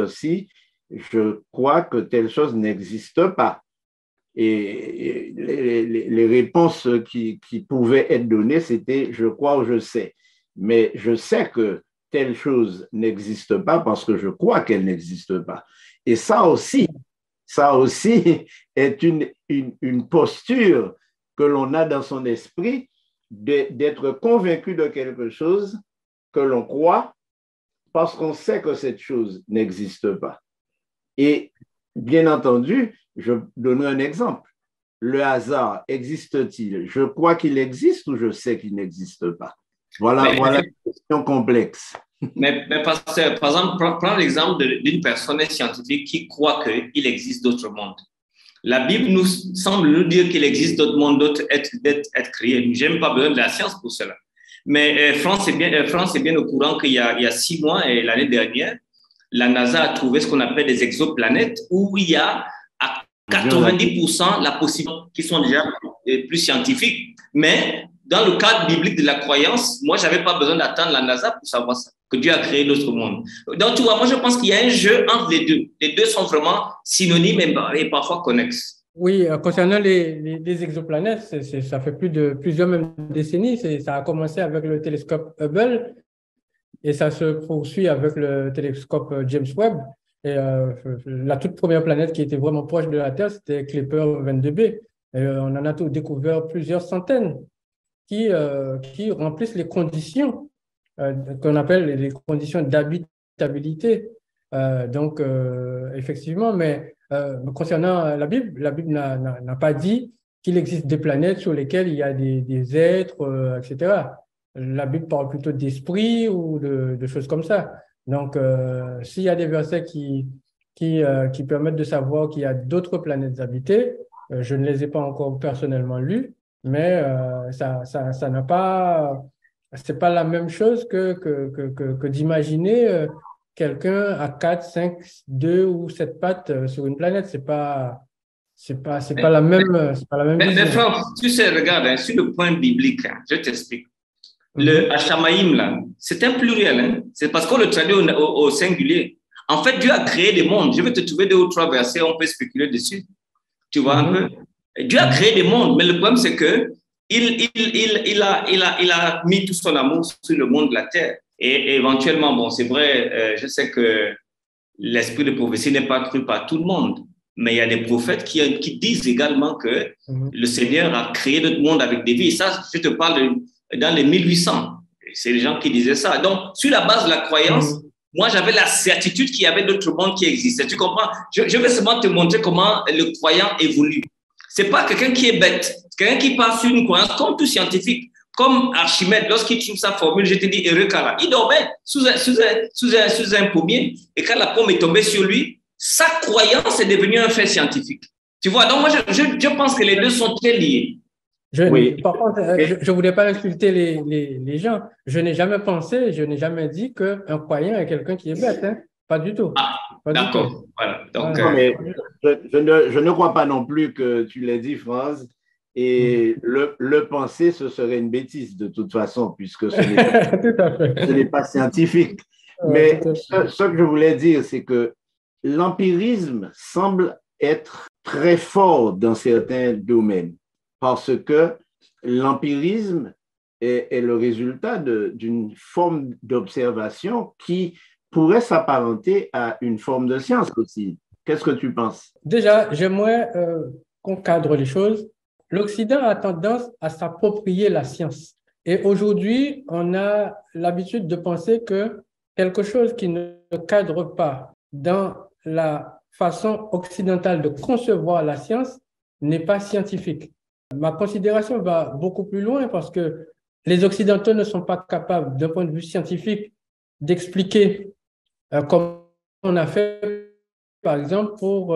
je crois que telle chose n'existe pas. Et les réponses qui pouvaient être données, c'était je crois ou je sais. Mais je sais que telle chose n'existe pas parce que je crois qu'elle n'existe pas. Et ça aussi est une posture que l'on a dans son esprit d'être convaincu de quelque chose que l'on croit parce qu'on sait que cette chose n'existe pas. Et bien entendu, je donnerai un exemple. Le hasard existe-t-il? Je crois qu'il existe ou je sais qu'il n'existe pas? Voilà une question complexe. Mais par exemple, prends l'exemple d'une personne scientifique qui croit qu'il existe d'autres mondes. La Bible nous semble nous dire qu'il existe d'autres mondes, d'autres êtres créés. Je n'ai pas besoin de la science pour cela. Mais France est bien au courant qu'il y a 6 mois et l'année dernière, la NASA a trouvé ce qu'on appelle des exoplanètes où il y a à 90% la possibilité qui sont déjà plus scientifiques. Mais dans le cadre biblique de la croyance, moi, je n'avais pas besoin d'attendre la NASA pour savoir ça, que Dieu a créé notre monde. Donc, tu vois, moi, je pense qu'il y a un jeu entre les deux. Les deux sont vraiment synonymes et parfois connexes. Oui, concernant les exoplanètes, ça fait plusieurs même décennies. Ça a commencé avec le télescope Hubble et ça se poursuit avec le télescope James Webb. Et la toute première planète qui était vraiment proche de la Terre, c'était Kepler 22b. Et on en a découvert plusieurs centaines qui remplissent les conditions qu'on appelle les conditions d'habitabilité. Donc, effectivement, mais concernant la Bible n'a pas dit qu'il existe des planètes sur lesquelles il y a des êtres, etc. La Bible parle plutôt d'esprit ou de choses comme ça. Donc, s'il y a des versets qui permettent de savoir qu'il y a d'autres planètes habitées, je ne les ai pas encore personnellement lus, mais ça n'a pas, c'est pas la même chose que d'imaginer quelqu'un à 4, 5, 2 ou 7 pattes sur une planète. C'est pas la même vision. Mais frère, tu sais, regarde, sur le point biblique, je t'explique. Le Hachamaïm, là, c'est un pluriel. Hein? C'est parce qu'on le traduit au singulier. En fait, Dieu a créé des mondes. Je vais te trouver 2 ou 3 versets, on peut spéculer dessus. Tu vois un peu? Dieu a créé des mondes, mais le problème, c'est que il a mis tout son amour sur le monde de la terre. Et éventuellement, bon, c'est vrai, je sais que l'esprit de prophétie n'est pas cru par tout le monde, mais il y a des prophètes qui disent également que le Seigneur a créé notre monde avec des vies. Et ça, je te parle dans les 1800. C'est les gens qui disaient ça. Donc, sur la base de la croyance, moi, j'avais la certitude qu'il y avait d'autres mondes qui existaient. Tu comprends? Je vais seulement te montrer comment le croyant évolue. C'est pas quelqu'un qui est bête. C'est quelqu'un qui part sur une croyance comme tout scientifique. Comme Archimède, lorsqu'il trouve sa formule, je te dis Eureka, il dormait sous un pommier. Et quand la pomme est tombée sur lui, sa croyance est devenue un fait scientifique. Tu vois, donc moi, je pense que les deux sont très liés. Par contre, je ne voulais pas insulter les gens. Je n'ai jamais pensé, je n'ai jamais dit qu'un croyant est quelqu'un qui est bête. Hein. Pas du tout. Ah, d'accord. Voilà. Donc, non, mais je ne crois pas non plus que tu l'aies dit, France. Et le penser, ce serait une bêtise de toute façon, puisque ce n'est pas scientifique. Mais ce que je voulais dire, c'est que l'empirisme semble être très fort dans certains domaines, parce que l'empirisme est le résultat d'une forme d'observation qui pourrait s'apparenter à une forme de science aussi. Qu'est-ce que tu penses? Déjà, j'aimerais qu'on cadre les choses. L'Occident a tendance à s'approprier la science. Et aujourd'hui, on a l'habitude de penser que quelque chose qui ne cadre pas dans la façon occidentale de concevoir la science n'est pas scientifique. Ma considération va beaucoup plus loin parce que les Occidentaux ne sont pas capables, d'un point de vue scientifique, d'expliquer comme on a fait, par exemple,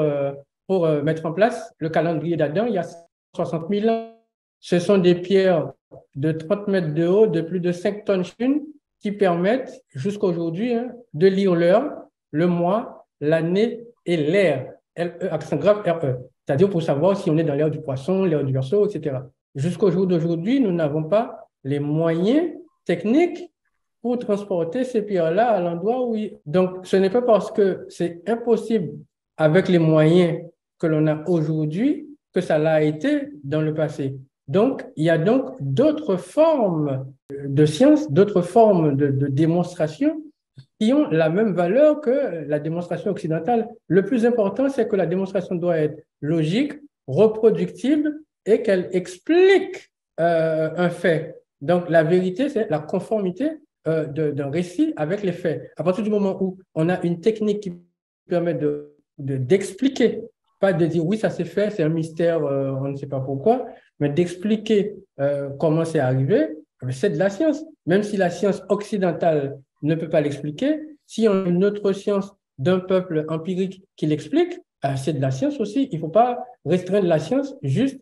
pour mettre en place le calendrier d'Adam il y a 60 000 ans. Ce sont des pierres de 30 mètres de haut, de plus de 5 tonnes chacune, qui permettent jusqu'à aujourd'hui de lire l'heure, le mois, l'année et l'ère. L-E, accent grave, R-E. C'est-à-dire pour savoir si on est dans l'ère du poisson, l'ère du Verseau, etc. Jusqu'au jour d'aujourd'hui, nous n'avons pas les moyens techniques pour transporter ces pierres-là à l'endroit où Donc, ce n'est pas parce que c'est impossible avec les moyens que l'on a aujourd'hui que ça l'a été dans le passé. Donc, il y a donc d'autres formes de science, d'autres formes de démonstration qui ont la même valeur que la démonstration occidentale. Le plus important, c'est que la démonstration doit être logique, reproductible et qu'elle explique un fait. Donc, la vérité, c'est la conformité d'un récit avec les faits. À partir du moment où on a une technique qui permet d'expliquer, pas de dire oui, ça s'est fait, c'est un mystère, on ne sait pas pourquoi, mais d'expliquer comment c'est arrivé, c'est de la science. Même si la science occidentale ne peut pas l'expliquer, si on a une autre science d'un peuple empirique qui l'explique, c'est de la science aussi. Il ne faut pas restreindre la science juste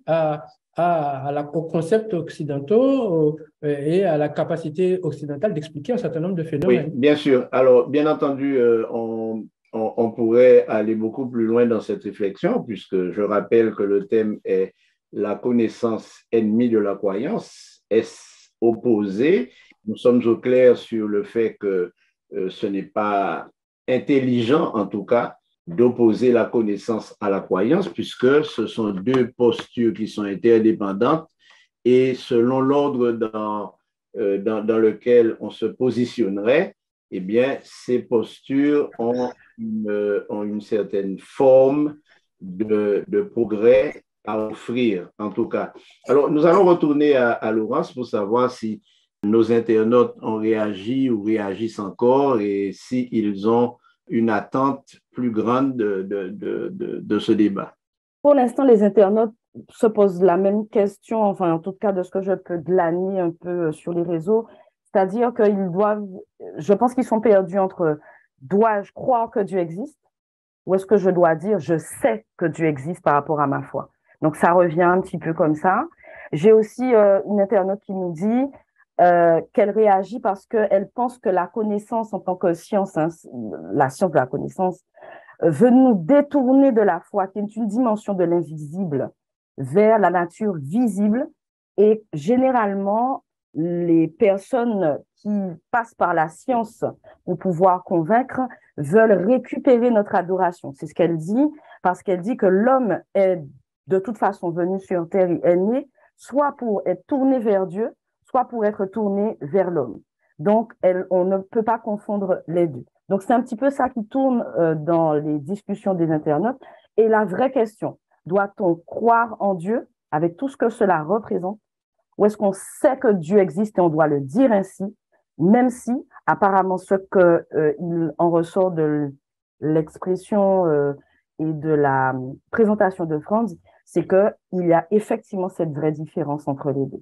aux concepts occidentaux et à la capacité occidentale d'expliquer un certain nombre de phénomènes. Oui, bien sûr. Alors, bien entendu, on pourrait aller beaucoup plus loin dans cette réflexion, puisque je rappelle que le thème est la connaissance ennemie de la croyance. Est-ce opposé? Nous sommes au clair sur le fait que ce n'est pas intelligent, en tout cas, d'opposer la connaissance à la croyance, puisque ce sont deux postures qui sont interdépendantes et selon l'ordre dans lequel on se positionnerait, eh bien, ces postures ont une certaine forme de progrès à offrir, en tout cas. Alors, nous allons retourner à Laurence pour savoir si nos internautes ont réagi ou réagissent encore et s'ils ont une attente plus grande de ce débat. Pour l'instant, les internautes se posent la même question, enfin, en tout cas, de ce que je peux glaner un peu sur les réseaux, c'est-à-dire qu'ils doivent, je pense qu'ils sont perdus entre dois-je croire que Dieu existe ou est-ce que je dois dire je sais que Dieu existe par rapport à ma foi. Donc, ça revient un petit peu comme ça. J'ai aussi une internaute qui nous dit qu'elle réagit parce qu'elle pense que la connaissance en tant que science, la science de la connaissance, veut nous détourner de la foi, qui est une dimension de l'invisible, vers la nature visible. Et généralement, les personnes qui passent par la science pour pouvoir convaincre veulent récupérer notre adoration. C'est ce qu'elle dit, parce qu'elle dit que l'homme est de toute façon venu sur terre et est né, soit pour être tourné vers Dieu, soit pour être tourné vers l'homme. Donc, on ne peut pas confondre les deux. Donc, c'est un petit peu ça qui tourne dans les discussions des internautes. Et la vraie question, doit-on croire en Dieu avec tout ce que cela représente? Ou est-ce qu'on sait que Dieu existe et on doit le dire ainsi, même si, apparemment, ce qu'il en ressort de l'expression et de la présentation de Franz, c'est qu'il y a effectivement cette vraie différence entre les deux.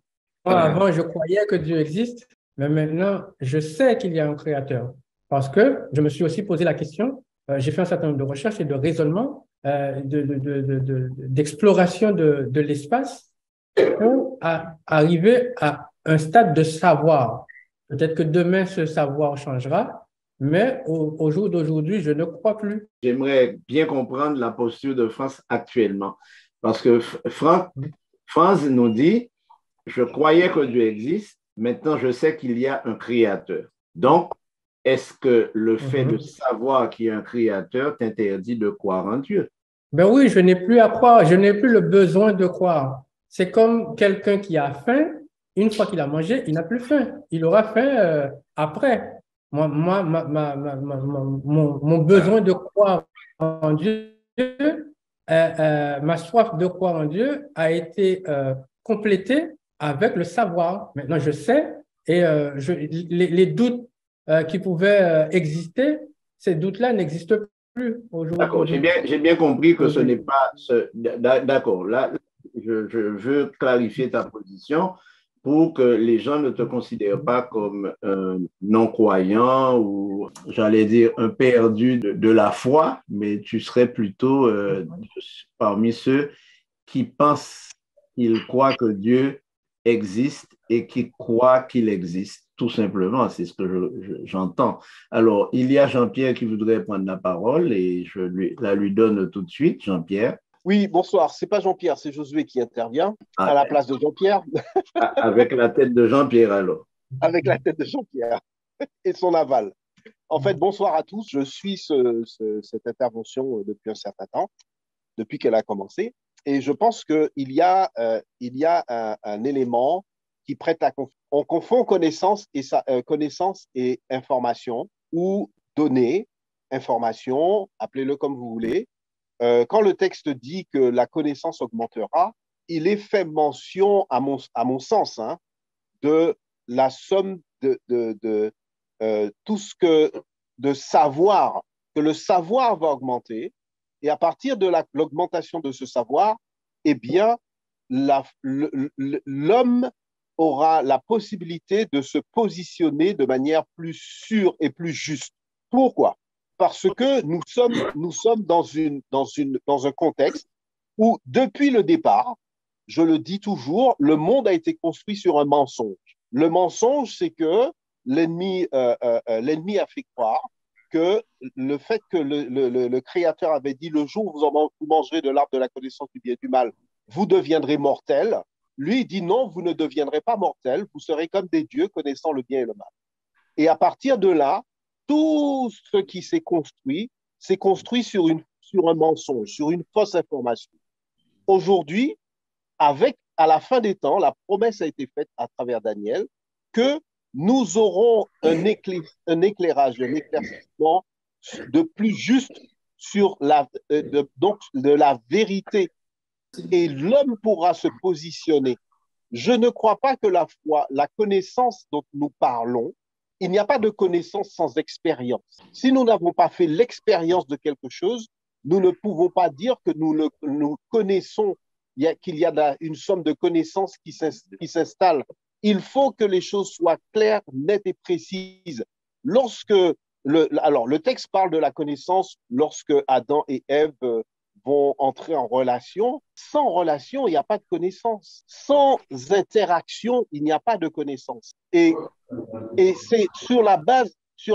avant, je croyais que Dieu existe, mais maintenant, je sais qu'il y a un créateur. Parce que je me suis aussi posé la question, j'ai fait un certain nombre de recherches et de raisonnements, d'exploration de l'espace pour arriver à un stade de savoir. Peut-être que demain, ce savoir changera, mais au jour d'aujourd'hui, je ne crois plus. J'aimerais bien comprendre la posture de France actuellement. Parce que France nous dit, je croyais que Dieu existe, maintenant je sais qu'il y a un créateur. Donc, est-ce que le fait de savoir qu'il y a un créateur t'interdit de croire en Dieu? Ben oui, je n'ai plus à croire, je n'ai plus le besoin de croire. C'est comme quelqu'un qui a faim, une fois qu'il a mangé, il n'a plus faim. Il aura faim après. Mon besoin de croire en Dieu, ma soif de croire en Dieu a été complétée avec le savoir. Maintenant, je sais et les doutes qui pouvaient exister, ces doutes-là n'existent plus aujourd'hui. D'accord, j'ai bien compris que ce n'est pas... D'accord, là, je veux clarifier ta position pour que les gens ne te considèrent pas comme un non-croyant ou, j'allais dire, un perdu de la foi, mais tu serais plutôt parmi ceux qui pensent, qu'ils croient que Dieu existe et qui croient qu'il existe, tout simplement. C'est ce que j'entends. Alors, il y a Jean-Pierre qui voudrait prendre la parole et je la lui donne tout de suite. Jean-Pierre. Oui, bonsoir. C'est pas Jean-Pierre, c'est Josué qui intervient à la place de Jean-Pierre. Avec la tête de Jean-Pierre, alors. Avec la tête de Jean-Pierre et son aval. En fait, bonsoir à tous. Je suis cette intervention depuis un certain temps, depuis qu'elle a commencé. Et je pense qu'il y a un élément qui prête à confondre. On confond connaissance et information, ou données, information, appelez-le comme vous voulez. Quand le texte dit que la connaissance augmentera, il est fait mention, à mon sens, de la somme de tout ce de savoir, que le savoir va augmenter. Et à partir de l'augmentation de ce savoir, eh bien, l'homme aura la possibilité de se positionner de manière plus sûre et plus juste. Pourquoi? Parce que nous sommes dans un contexte où, depuis le départ, je le dis toujours, le monde a été construit sur un mensonge. Le mensonge, c'est que l'ennemi a fait croire que le fait que le Créateur avait dit le jour où vous mangerez de l'arbre de la connaissance du bien et du mal, vous deviendrez mortels. Lui, il dit non, vous ne deviendrez pas mortels, vous serez comme des dieux connaissant le bien et le mal. Et à partir de là, tout ce qui s'est construit sur un mensonge, sur une fausse information. Aujourd'hui, à la fin des temps, la promesse a été faite à travers Daniel que nous aurons un éclairage, un éclaircissement de plus juste sur de la vérité. Et l'homme pourra se positionner. Je ne crois pas que la foi, la connaissance dont nous parlons, il n'y a pas de connaissance sans expérience. Si nous n'avons pas fait l'expérience de quelque chose, nous ne pouvons pas dire que nous connaissons, qu'il y a une somme de connaissances qui s'installe. Il faut que les choses soient claires, nettes et précises. Alors, le texte parle de la connaissance lorsque Adam et Ève vont entrer en relation. Sans relation, il n'y a pas de connaissance. Sans interaction, il n'y a pas de connaissance. Et c'est sur la base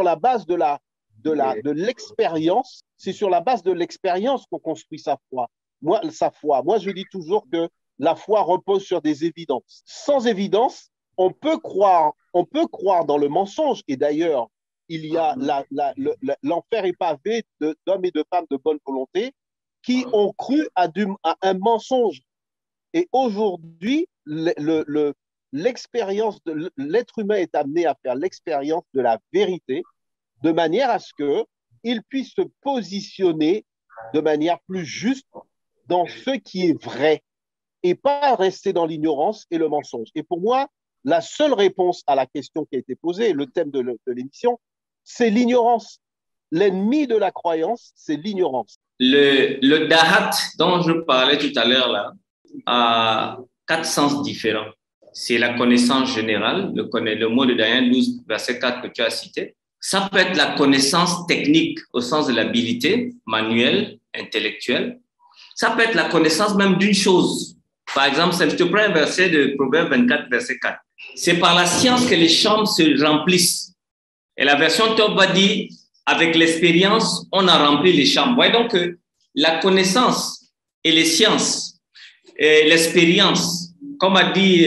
de l'expérience, c'est sur la base de l'expérience qu'on construit sa foi. Moi, je dis toujours que la foi repose sur des évidences. Sans évidence, on peut croire dans le mensonge. Et d'ailleurs, il y a l'enfer est pavé d'hommes et de femmes de bonne volonté qui ont cru à un mensonge. Et aujourd'hui, l'expérience de l'être humain est amené à faire l'expérience de la vérité de manière à ce qu'il puisse se positionner de manière plus juste dans ce qui est vrai et pas rester dans l'ignorance et le mensonge. Et pour moi, la seule réponse à la question qui a été posée, le thème de l'émission, c'est l'ignorance. L'ennemi de la croyance, c'est l'ignorance. Le dahat dont je parlais tout à l'heure là a 4 sens différents. c'est la connaissance générale, le mot de Daniel 12, verset 4 que tu as cité. Ça peut être la connaissance technique au sens de l'habilité manuelle, intellectuelle. Ça peut être la connaissance même d'une chose. Par exemple, je te prends un verset de Proverbe 24, verset 4. C'est par la science que les chambres se remplissent. Et la version Top va dire, avec l'expérience, on a rempli les chambres. Voyez donc que la connaissance et les sciences et l'expérience, comme a dit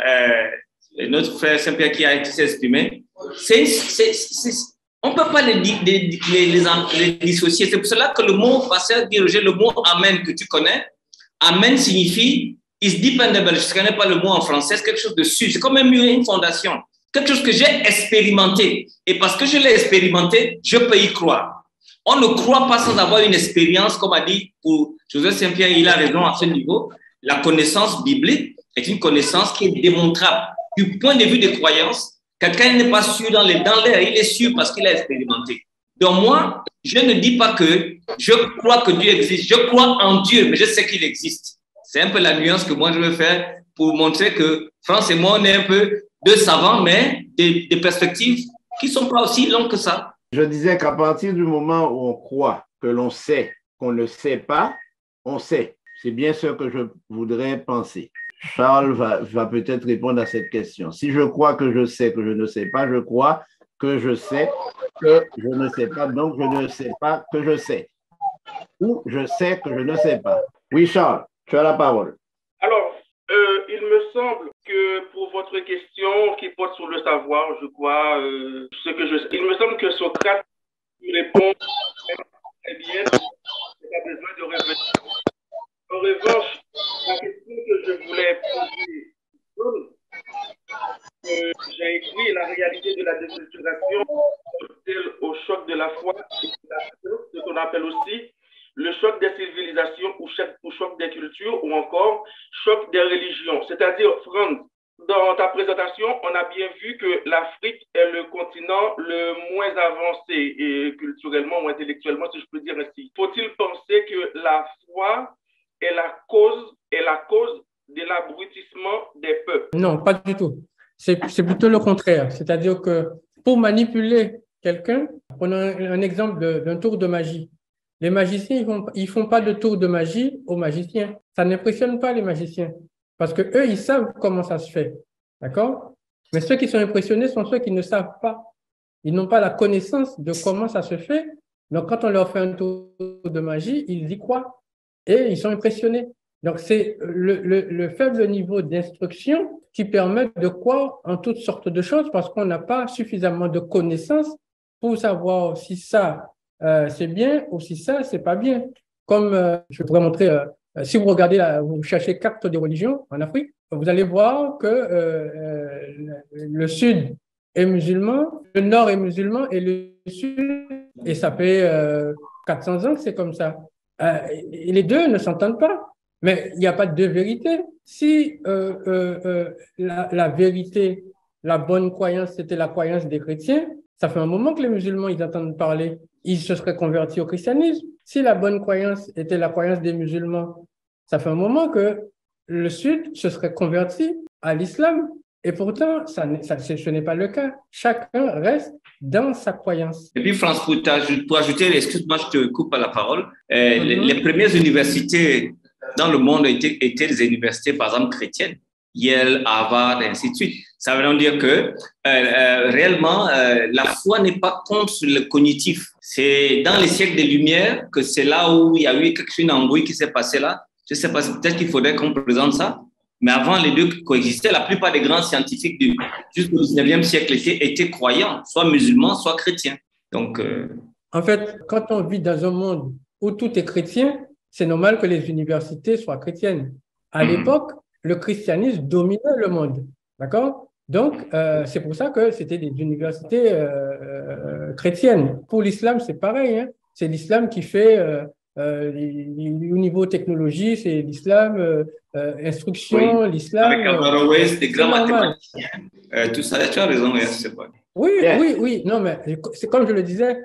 notre frère Saint-Pierre qui a été exprimé, on ne peut pas les dissocier. C'est pour cela que le mot, pasteur dit, Roger, le mot Amen que tu connais, Amen signifie is dependable. Je ne connais pas le mot en français, c'est quelque chose de sûr. C'est comme un mur, une fondation. Quelque chose que j'ai expérimenté. Et parce que je l'ai expérimenté, je peux y croire. On ne croit pas sans avoir une expérience, comme a dit pour Joseph Saint-Pierre, il a raison à ce niveau. La connaissance biblique est une connaissance qui est démontrable. Du point de vue des croyances, quelqu'un n'est pas sûr dans l'air, il est sûr parce qu'il a expérimenté. Donc moi, je ne dis pas que je crois que Dieu existe. Je crois en Dieu, mais je sais qu'il existe. C'est un peu la nuance que moi je veux faire pour montrer que France et moi, on est un peu deux savants, mais des perspectives qui ne sont pas aussi longues que ça. Je disais qu'à partir du moment où on croit que l'on sait qu'on ne sait pas, on sait. C'est bien ce que je voudrais penser. Charles va peut-être répondre à cette question. Si je crois que je sais que je ne sais pas, je crois que je sais que je ne sais pas, donc je ne sais pas que je sais. Ou je sais que je ne sais pas. Oui, Charles, tu as la parole. Alors, il me semble que pour votre question qui porte sur le savoir, je crois, ce que je sais, il me semble que Socrate répond très bien, il a besoin de revenir. En revanche, la question que je voulais poser, j'ai écrit la réalité de la déculturation au choc de la foi, ce qu'on appelle aussi le choc des civilisations ou choc des cultures ou encore choc des religions. C'est-à-dire, Franz, dans ta présentation, on a bien vu que l'Afrique est le continent le moins avancé et culturellement ou intellectuellement, si je peux dire ainsi. Faut-il penser que la foi est la cause de l'abrutissement des peuples? Non, pas du tout. C'est plutôt le contraire. C'est-à-dire que pour manipuler quelqu'un, prenons un exemple d'un tour de magie. Les magiciens, ils font pas de tour de magie aux magiciens. Ça n'impressionne pas les magiciens parce que eux, ils savent comment ça se fait. D'accord? Mais ceux qui sont impressionnés sont ceux qui ne savent pas. Ils n'ont pas la connaissance de comment ça se fait. Donc, quand on leur fait un tour de magie, ils y croient et ils sont impressionnés. Donc, c'est le faible niveau d'instruction qui permet de croire en toutes sortes de choses parce qu'on n'a pas suffisamment de connaissances pour savoir si ça, c'est bien ou si ça, c'est pas bien. Comme je pourrais montrer, si vous regardez, vous cherchez carte des religions en Afrique, vous allez voir que le sud est musulman, le nord est musulman et le sud, et ça fait 400 ans que c'est comme ça. Et les deux ne s'entendent pas. Mais il n'y a pas de deux vérités. Si la vérité, la bonne croyance, c'était la croyance des chrétiens, ça fait un moment que les musulmans, ils entendent parler, ils se seraient convertis au christianisme. Si la bonne croyance était la croyance des musulmans, ça fait un moment que le Sud se serait converti à l'islam. Et pourtant, ce n'est pas le cas. Chacun reste dans sa croyance. Et puis, France, pour ajouter, excuse-moi, je te coupe à la parole, les premières universités dans le monde étaient des universités, par exemple, chrétiennes. Yale, Harvard, et ainsi de suite. Ça veut dire que réellement, la foi n'est pas contre le cognitif. C'est dans les siècles des Lumières que c'est là où il y a eu une embrouille qui s'est passée là. Je ne sais pas, peut-être qu'il faudrait qu'on présente ça. Mais avant, les deux coexistaient. La plupart des grands scientifiques jusqu'au 19e siècle étaient croyants, soit musulmans, soit chrétiens. Donc, en fait, quand on vit dans un monde où tout est chrétien, c'est normal que les universités soient chrétiennes. À l'époque, le christianisme dominait le monde. D'accord? Donc, c'est pour ça que c'était des universités chrétiennes. Pour l'islam, c'est pareil. Hein? C'est l'islam qui fait, au niveau technologie, c'est l'islam, instruction, oui. Avec Averroès, des grands mathématiciens. Tout ça, tu as raison, c'est bon. Oui. Non, mais c'est comme je le disais,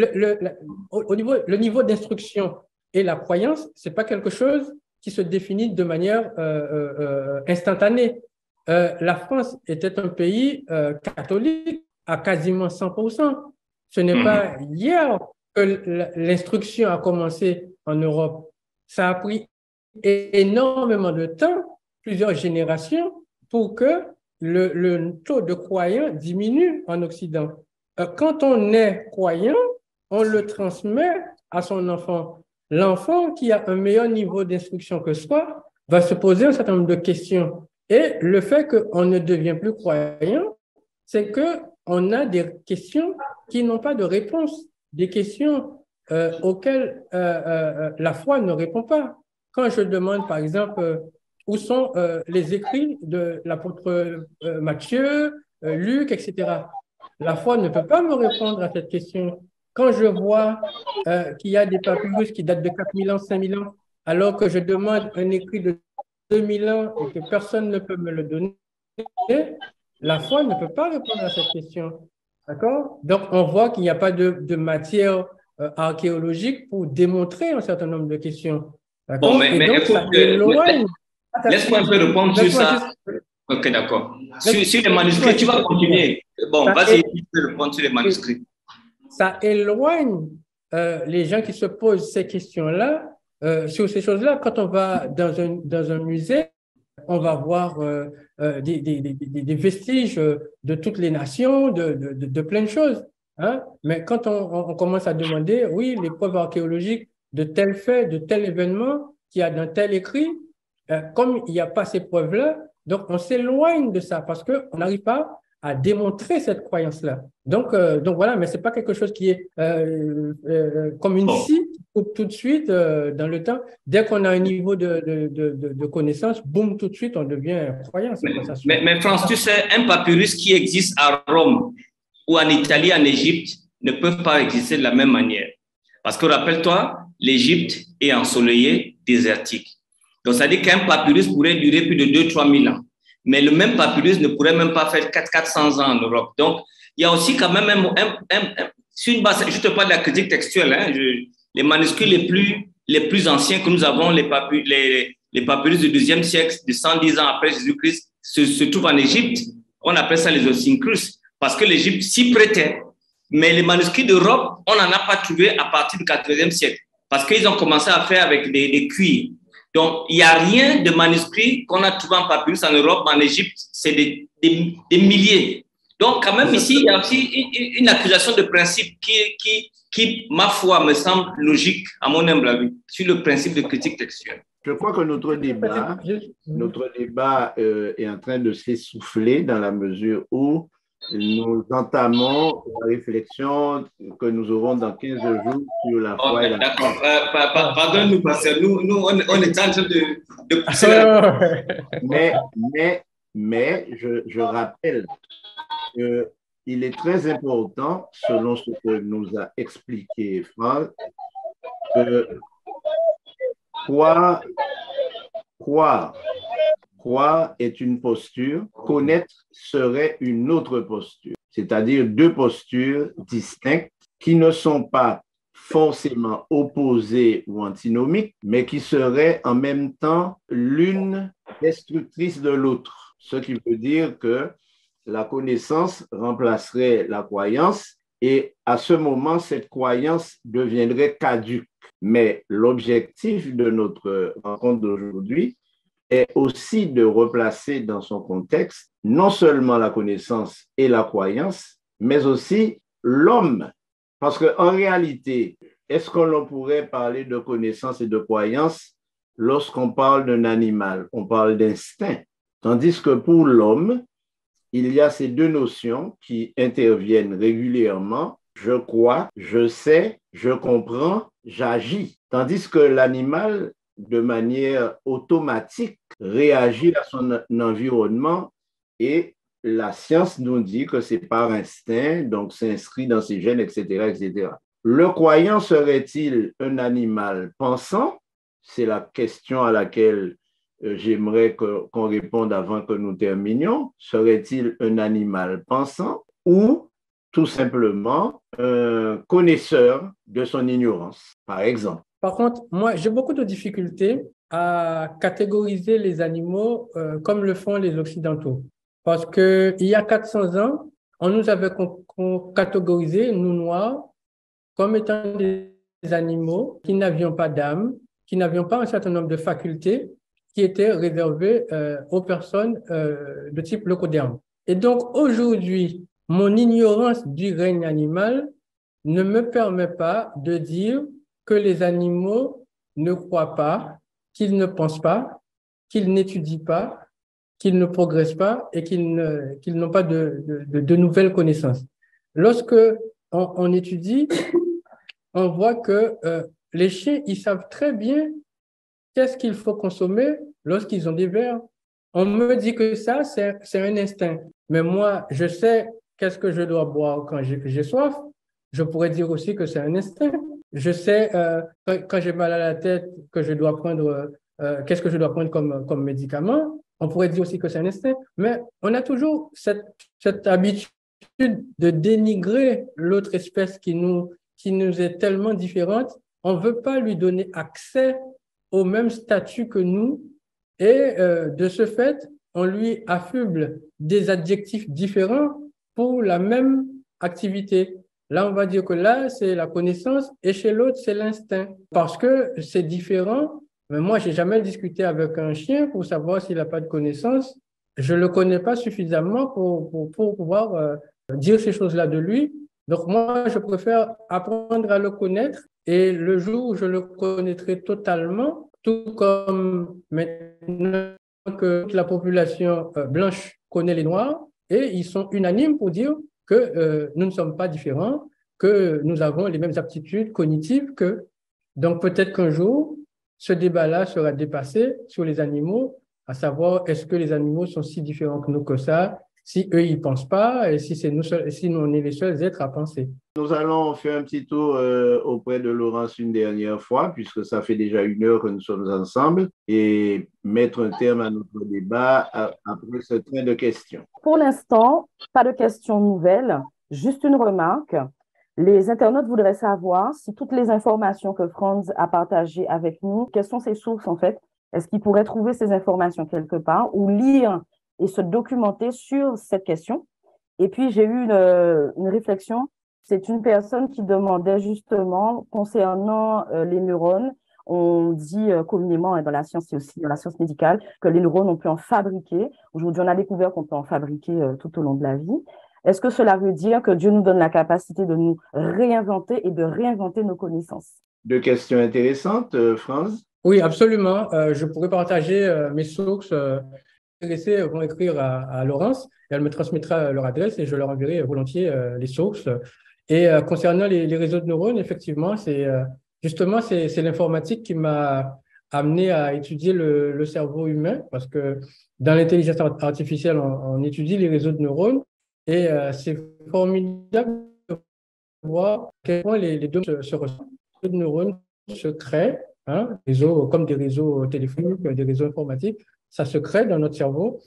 le niveau d'instruction et la croyance, c'est pas quelque chose qui se définit de manière instantanée. la France était un pays catholique à quasiment 100%. Ce n'est pas hier que l'instruction a commencé en Europe. Ça a pris énormément de temps, plusieurs générations, pour que le taux de croyants diminue en Occident. Quand on est croyant, on le transmet à son enfant. L'enfant qui a un meilleur niveau d'instruction que soi va se poser un certain nombre de questions. Et le fait qu'on ne devient plus croyant, c'est qu'on a des questions qui n'ont pas de réponse, des questions auxquelles la foi ne répond pas. Quand je demande, par exemple, où sont les écrits de l'apôtre Matthieu, Luc, etc., la foi ne peut pas me répondre à cette question. Quand je vois qu'il y a des papyrus qui datent de 4000 ans, 5000 ans, alors que je demande un écrit de 2000 ans et que personne ne peut me le donner, la foi ne peut pas répondre à cette question. D'accord? Donc, on voit qu'il n'y a pas de matière archéologique pour démontrer un certain nombre de questions. D'accord? Bon, mais donc, écoute, ça éloigne. Laisse-moi un peu répondre sur ça. Ok, d'accord. Sur les manuscrits, tu vas continuer. Bon, vas-y, tu peux répondre sur les manuscrits. Ça éloigne les gens qui se posent ces questions-là, sur ces choses-là. Quand on va dans un musée, on va voir des vestiges de toutes les nations, de plein de choses. Hein? Mais quand on commence à demander, oui, les preuves archéologiques de tel fait, de tel événement qu'il y a dans tel écrit, comme il n'y a pas ces preuves-là, donc on s'éloigne de ça parce qu'on n'arrive pas à démontrer cette croyance-là. Donc voilà, mais ce n'est pas quelque chose qui est comme une scie qui coupe tout de suite dans le temps. Dès qu'on a un niveau de connaissance, boum, tout de suite, on devient croyant. Mais France, tu sais, un papyrus qui existe à Rome ou en Italie, en Égypte, ne peuvent pas exister de la même manière. Parce que rappelle-toi, l'Égypte est ensoleillée, désertique. Donc, ça dit qu'un papyrus pourrait durer plus de 2-3 000 ans. Mais le même papyrus ne pourrait même pas faire 400 ans en Europe. Donc, il y a aussi quand même sur une base, je te parle de la critique textuelle, hein, les manuscrits les plus anciens que nous avons, les papyrus du XIIe siècle, de 110 ans après Jésus-Christ, se trouvent en Égypte. On appelle ça les Osincrus, parce que l'Égypte s'y prêtait. Mais les manuscrits d'Europe, on n'en a pas trouvé à partir du XIVe siècle, parce qu'ils ont commencé à faire avec des cuirs. Donc, il n'y a rien de manuscrits qu'on a trouvé en papyrus en Europe, en Égypte, c'est des milliers. Donc, quand même, ici, il y a aussi une accusation de principe qui, ma foi, me semble logique, à mon humble avis, sur le principe de critique textuelle. Je crois que notre débat est en train de s'essouffler dans la mesure où nous entamons la réflexion que nous aurons dans 15 jours sur la foi et la... D'accord. Pardonne-nous, parce que nous, on est en train de pousser la... Mais je rappelle qu'il est très important, selon ce que nous a expliqué Franck, que croire est une posture, connaître serait une autre posture, c'est-à-dire deux postures distinctes qui ne sont pas forcément opposées ou antinomiques, mais qui seraient en même temps l'une destructrice de l'autre. Ce qui veut dire que la connaissance remplacerait la croyance et à ce moment, cette croyance deviendrait caduque. Mais l'objectif de notre rencontre d'aujourd'hui est aussi de replacer dans son contexte non seulement la connaissance et la croyance, mais aussi l'homme. Parce qu'en réalité, est-ce qu'on pourrait parler de connaissance et de croyance lorsqu'on parle d'un animal? On parle d'instinct. Tandis que pour l'homme, il y a ces deux notions qui interviennent régulièrement. Je crois, je sais, je comprends, j'agis. Tandis que l'animal, de manière automatique, réagit à son environnement et la science nous dit que c'est par instinct, donc s'inscrit dans ses gènes, etc., etc. Le croyant serait-il un animal pensant? C'est la question à laquelle j'aimerais qu'on réponde avant que nous terminions. Serait-il un animal pensant ou tout simplement un connaisseur de son ignorance, par exemple? Par contre, moi, j'ai beaucoup de difficultés à catégoriser les animaux comme le font les Occidentaux. Parce qu'il y a 400 ans, on nous avait catégorisé, nous Noirs, comme étant des animaux qui n'avions pas d'âme, qui n'avions pas un certain nombre de facultés qui étaient réservées aux personnes de type locoderme. Et donc, aujourd'hui, mon ignorance du règne animal ne me permet pas de dire que les animaux ne croient pas, qu'ils ne pensent pas, qu'ils n'étudient pas, qu'ils ne progressent pas et qu'ils n'ont pas de nouvelles connaissances. Lorsque on étudie, on voit que les chiens, ils savent très bien qu'est-ce qu'il faut consommer lorsqu'ils ont des vers. On me dit que ça, c'est un instinct. Mais moi, je sais qu'est-ce que je dois boire quand j'ai soif. Je pourrais dire aussi que c'est un instinct. Je sais quand j'ai mal à la tête que je dois prendre, qu'est-ce que je dois prendre comme médicament. On pourrait dire aussi que c'est un instinct. Mais on a toujours cette habitude de dénigrer l'autre espèce qui nous est tellement différente. On ne veut pas lui donner accès au même statut que nous et de ce fait, on lui affuble des adjectifs différents pour la même activité. Là, on va dire que là, c'est la connaissance et chez l'autre, c'est l'instinct. Parce que c'est différent. Mais moi, j'ai jamais discuté avec un chien pour savoir s'il n'a pas de connaissance. Je le connais pas suffisamment pour pouvoir dire ces choses-là de lui. Donc, moi, je préfère apprendre à le connaître et le jour où je le connaîtrai totalement, tout comme maintenant que toute la population blanche connaît les Noirs, et ils sont unanimes pour dire que nous ne sommes pas différents, que nous avons les mêmes aptitudes cognitives qu'eux. Donc, peut-être qu'un jour, ce débat-là sera dépassé sur les animaux, à savoir est-ce que les animaux sont si différents que nous que ça, si eux, ils ne pensent pas, et si nous, on est les seuls êtres à penser. Nous allons faire un petit tour auprès de Laurence une dernière fois, puisque ça fait déjà 1 heure que nous sommes ensemble, et mettre un terme à notre débat après ce train de questions. Pour l'instant, pas de questions nouvelles, juste une remarque. Les internautes voudraient savoir si toutes les informations que Franz a partagées avec nous, quelles sont ses sources en fait? Est-ce qu'il pourrait trouver ces informations quelque part ou lire et se documenter sur cette question? Et puis, j'ai eu une réflexion. C'est une personne qui demandait justement concernant les neurones. On dit communément, et dans la science et aussi dans la science médicale, que les neurones, on peut en fabriquer. Aujourd'hui, on a découvert qu'on peut en fabriquer tout au long de la vie. Est-ce que cela veut dire que Dieu nous donne la capacité de nous réinventer et de réinventer nos connaissances? 2 questions intéressantes, Franz. Oui, absolument. Je pourrais partager mes sources. Intéressés vont écrire à Laurence et elle me transmettra leur adresse et je leur enverrai volontiers les sources. Et concernant les réseaux de neurones, effectivement, c'est l'informatique qui m'a amené à étudier le cerveau humain parce que dans l'intelligence artificielle, on étudie les réseaux de neurones et c'est formidable de voir à quel point les deux se ressemblent. Les réseaux de neurones se créent, hein, comme des réseaux téléphoniques, des réseaux informatiques. Ça se crée dans notre cerveau,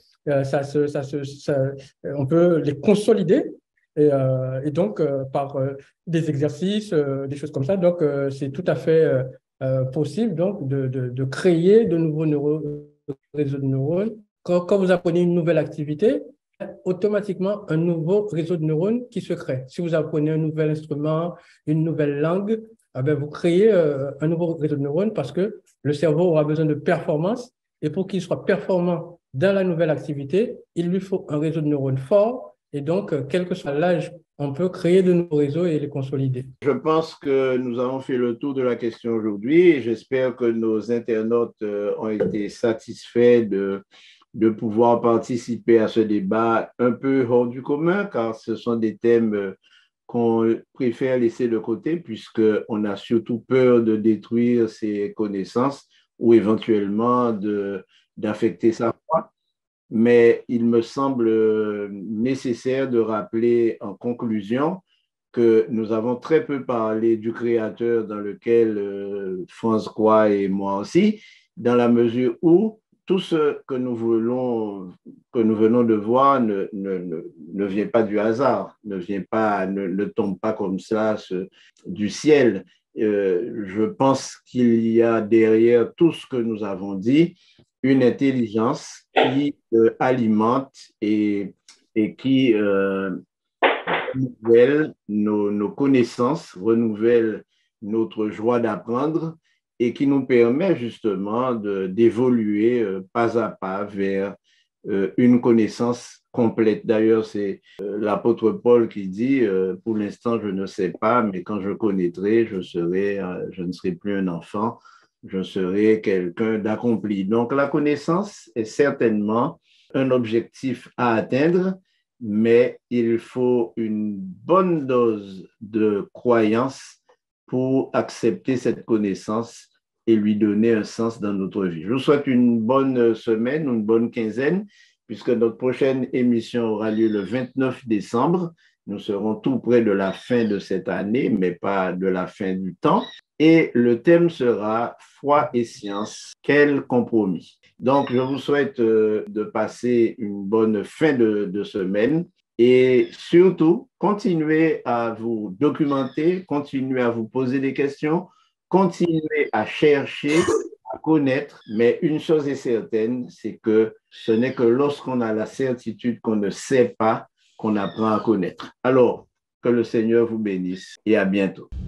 on peut les consolider et donc par des exercices, des choses comme ça. Donc, c'est tout à fait possible donc, de créer de nouveaux réseaux de neurones. Quand vous apprenez une nouvelle activité, automatiquement un nouveau réseau de neurones qui se crée. Si vous apprenez un nouvel instrument, une nouvelle langue, vous créez un nouveau réseau de neurones parce que le cerveau aura besoin de performance. Et pour qu'il soit performant dans la nouvelle activité, il lui faut un réseau de neurones fort. Et donc, quel que soit l'âge, on peut créer de nouveaux réseaux et les consolider. Je pense que nous avons fait le tour de la question aujourd'hui. J'espère que nos internautes ont été satisfaits de pouvoir participer à ce débat un peu hors du commun, car ce sont des thèmes qu'on préfère laisser de côté, puisqu'on a surtout peur de détruire ses connaissances ou éventuellement d'affecter sa foi. Mais il me semble nécessaire de rappeler en conclusion que nous avons très peu parlé du Créateur dans lequel Franz croit et moi aussi, dans la mesure où tout ce que nous venons de voir ne vient pas du hasard, ne tombe pas comme ça du ciel. je pense qu'il y a derrière tout ce que nous avons dit une intelligence qui alimente et qui renouvelle nos connaissances, renouvelle notre joie d'apprendre et qui nous permet justement d'évoluer pas à pas vers une connaissance complète. D'ailleurs, c'est l'apôtre Paul qui dit pour l'instant, je ne sais pas, mais quand je connaîtrai, je ne serai plus un enfant, je serai quelqu'un d'accompli. Donc, la connaissance est certainement un objectif à atteindre, mais il faut une bonne dose de croyance pour accepter cette connaissance et lui donner un sens dans notre vie. Je vous souhaite une bonne semaine, une bonne quinzaine, puisque notre prochaine émission aura lieu le 29 décembre. Nous serons tout près de la fin de cette année, mais pas de la fin du temps. Et le thème sera foi et science. Quel compromis? Donc, je vous souhaite de passer une bonne fin de semaine et surtout, continuez à vous documenter, continuez à vous poser des questions, continuez à chercher, à connaître, mais une chose est certaine, c'est que ce n'est que lorsqu'on a la certitude qu'on ne sait pas qu'on apprend à connaître. Alors, que le Seigneur vous bénisse et à bientôt.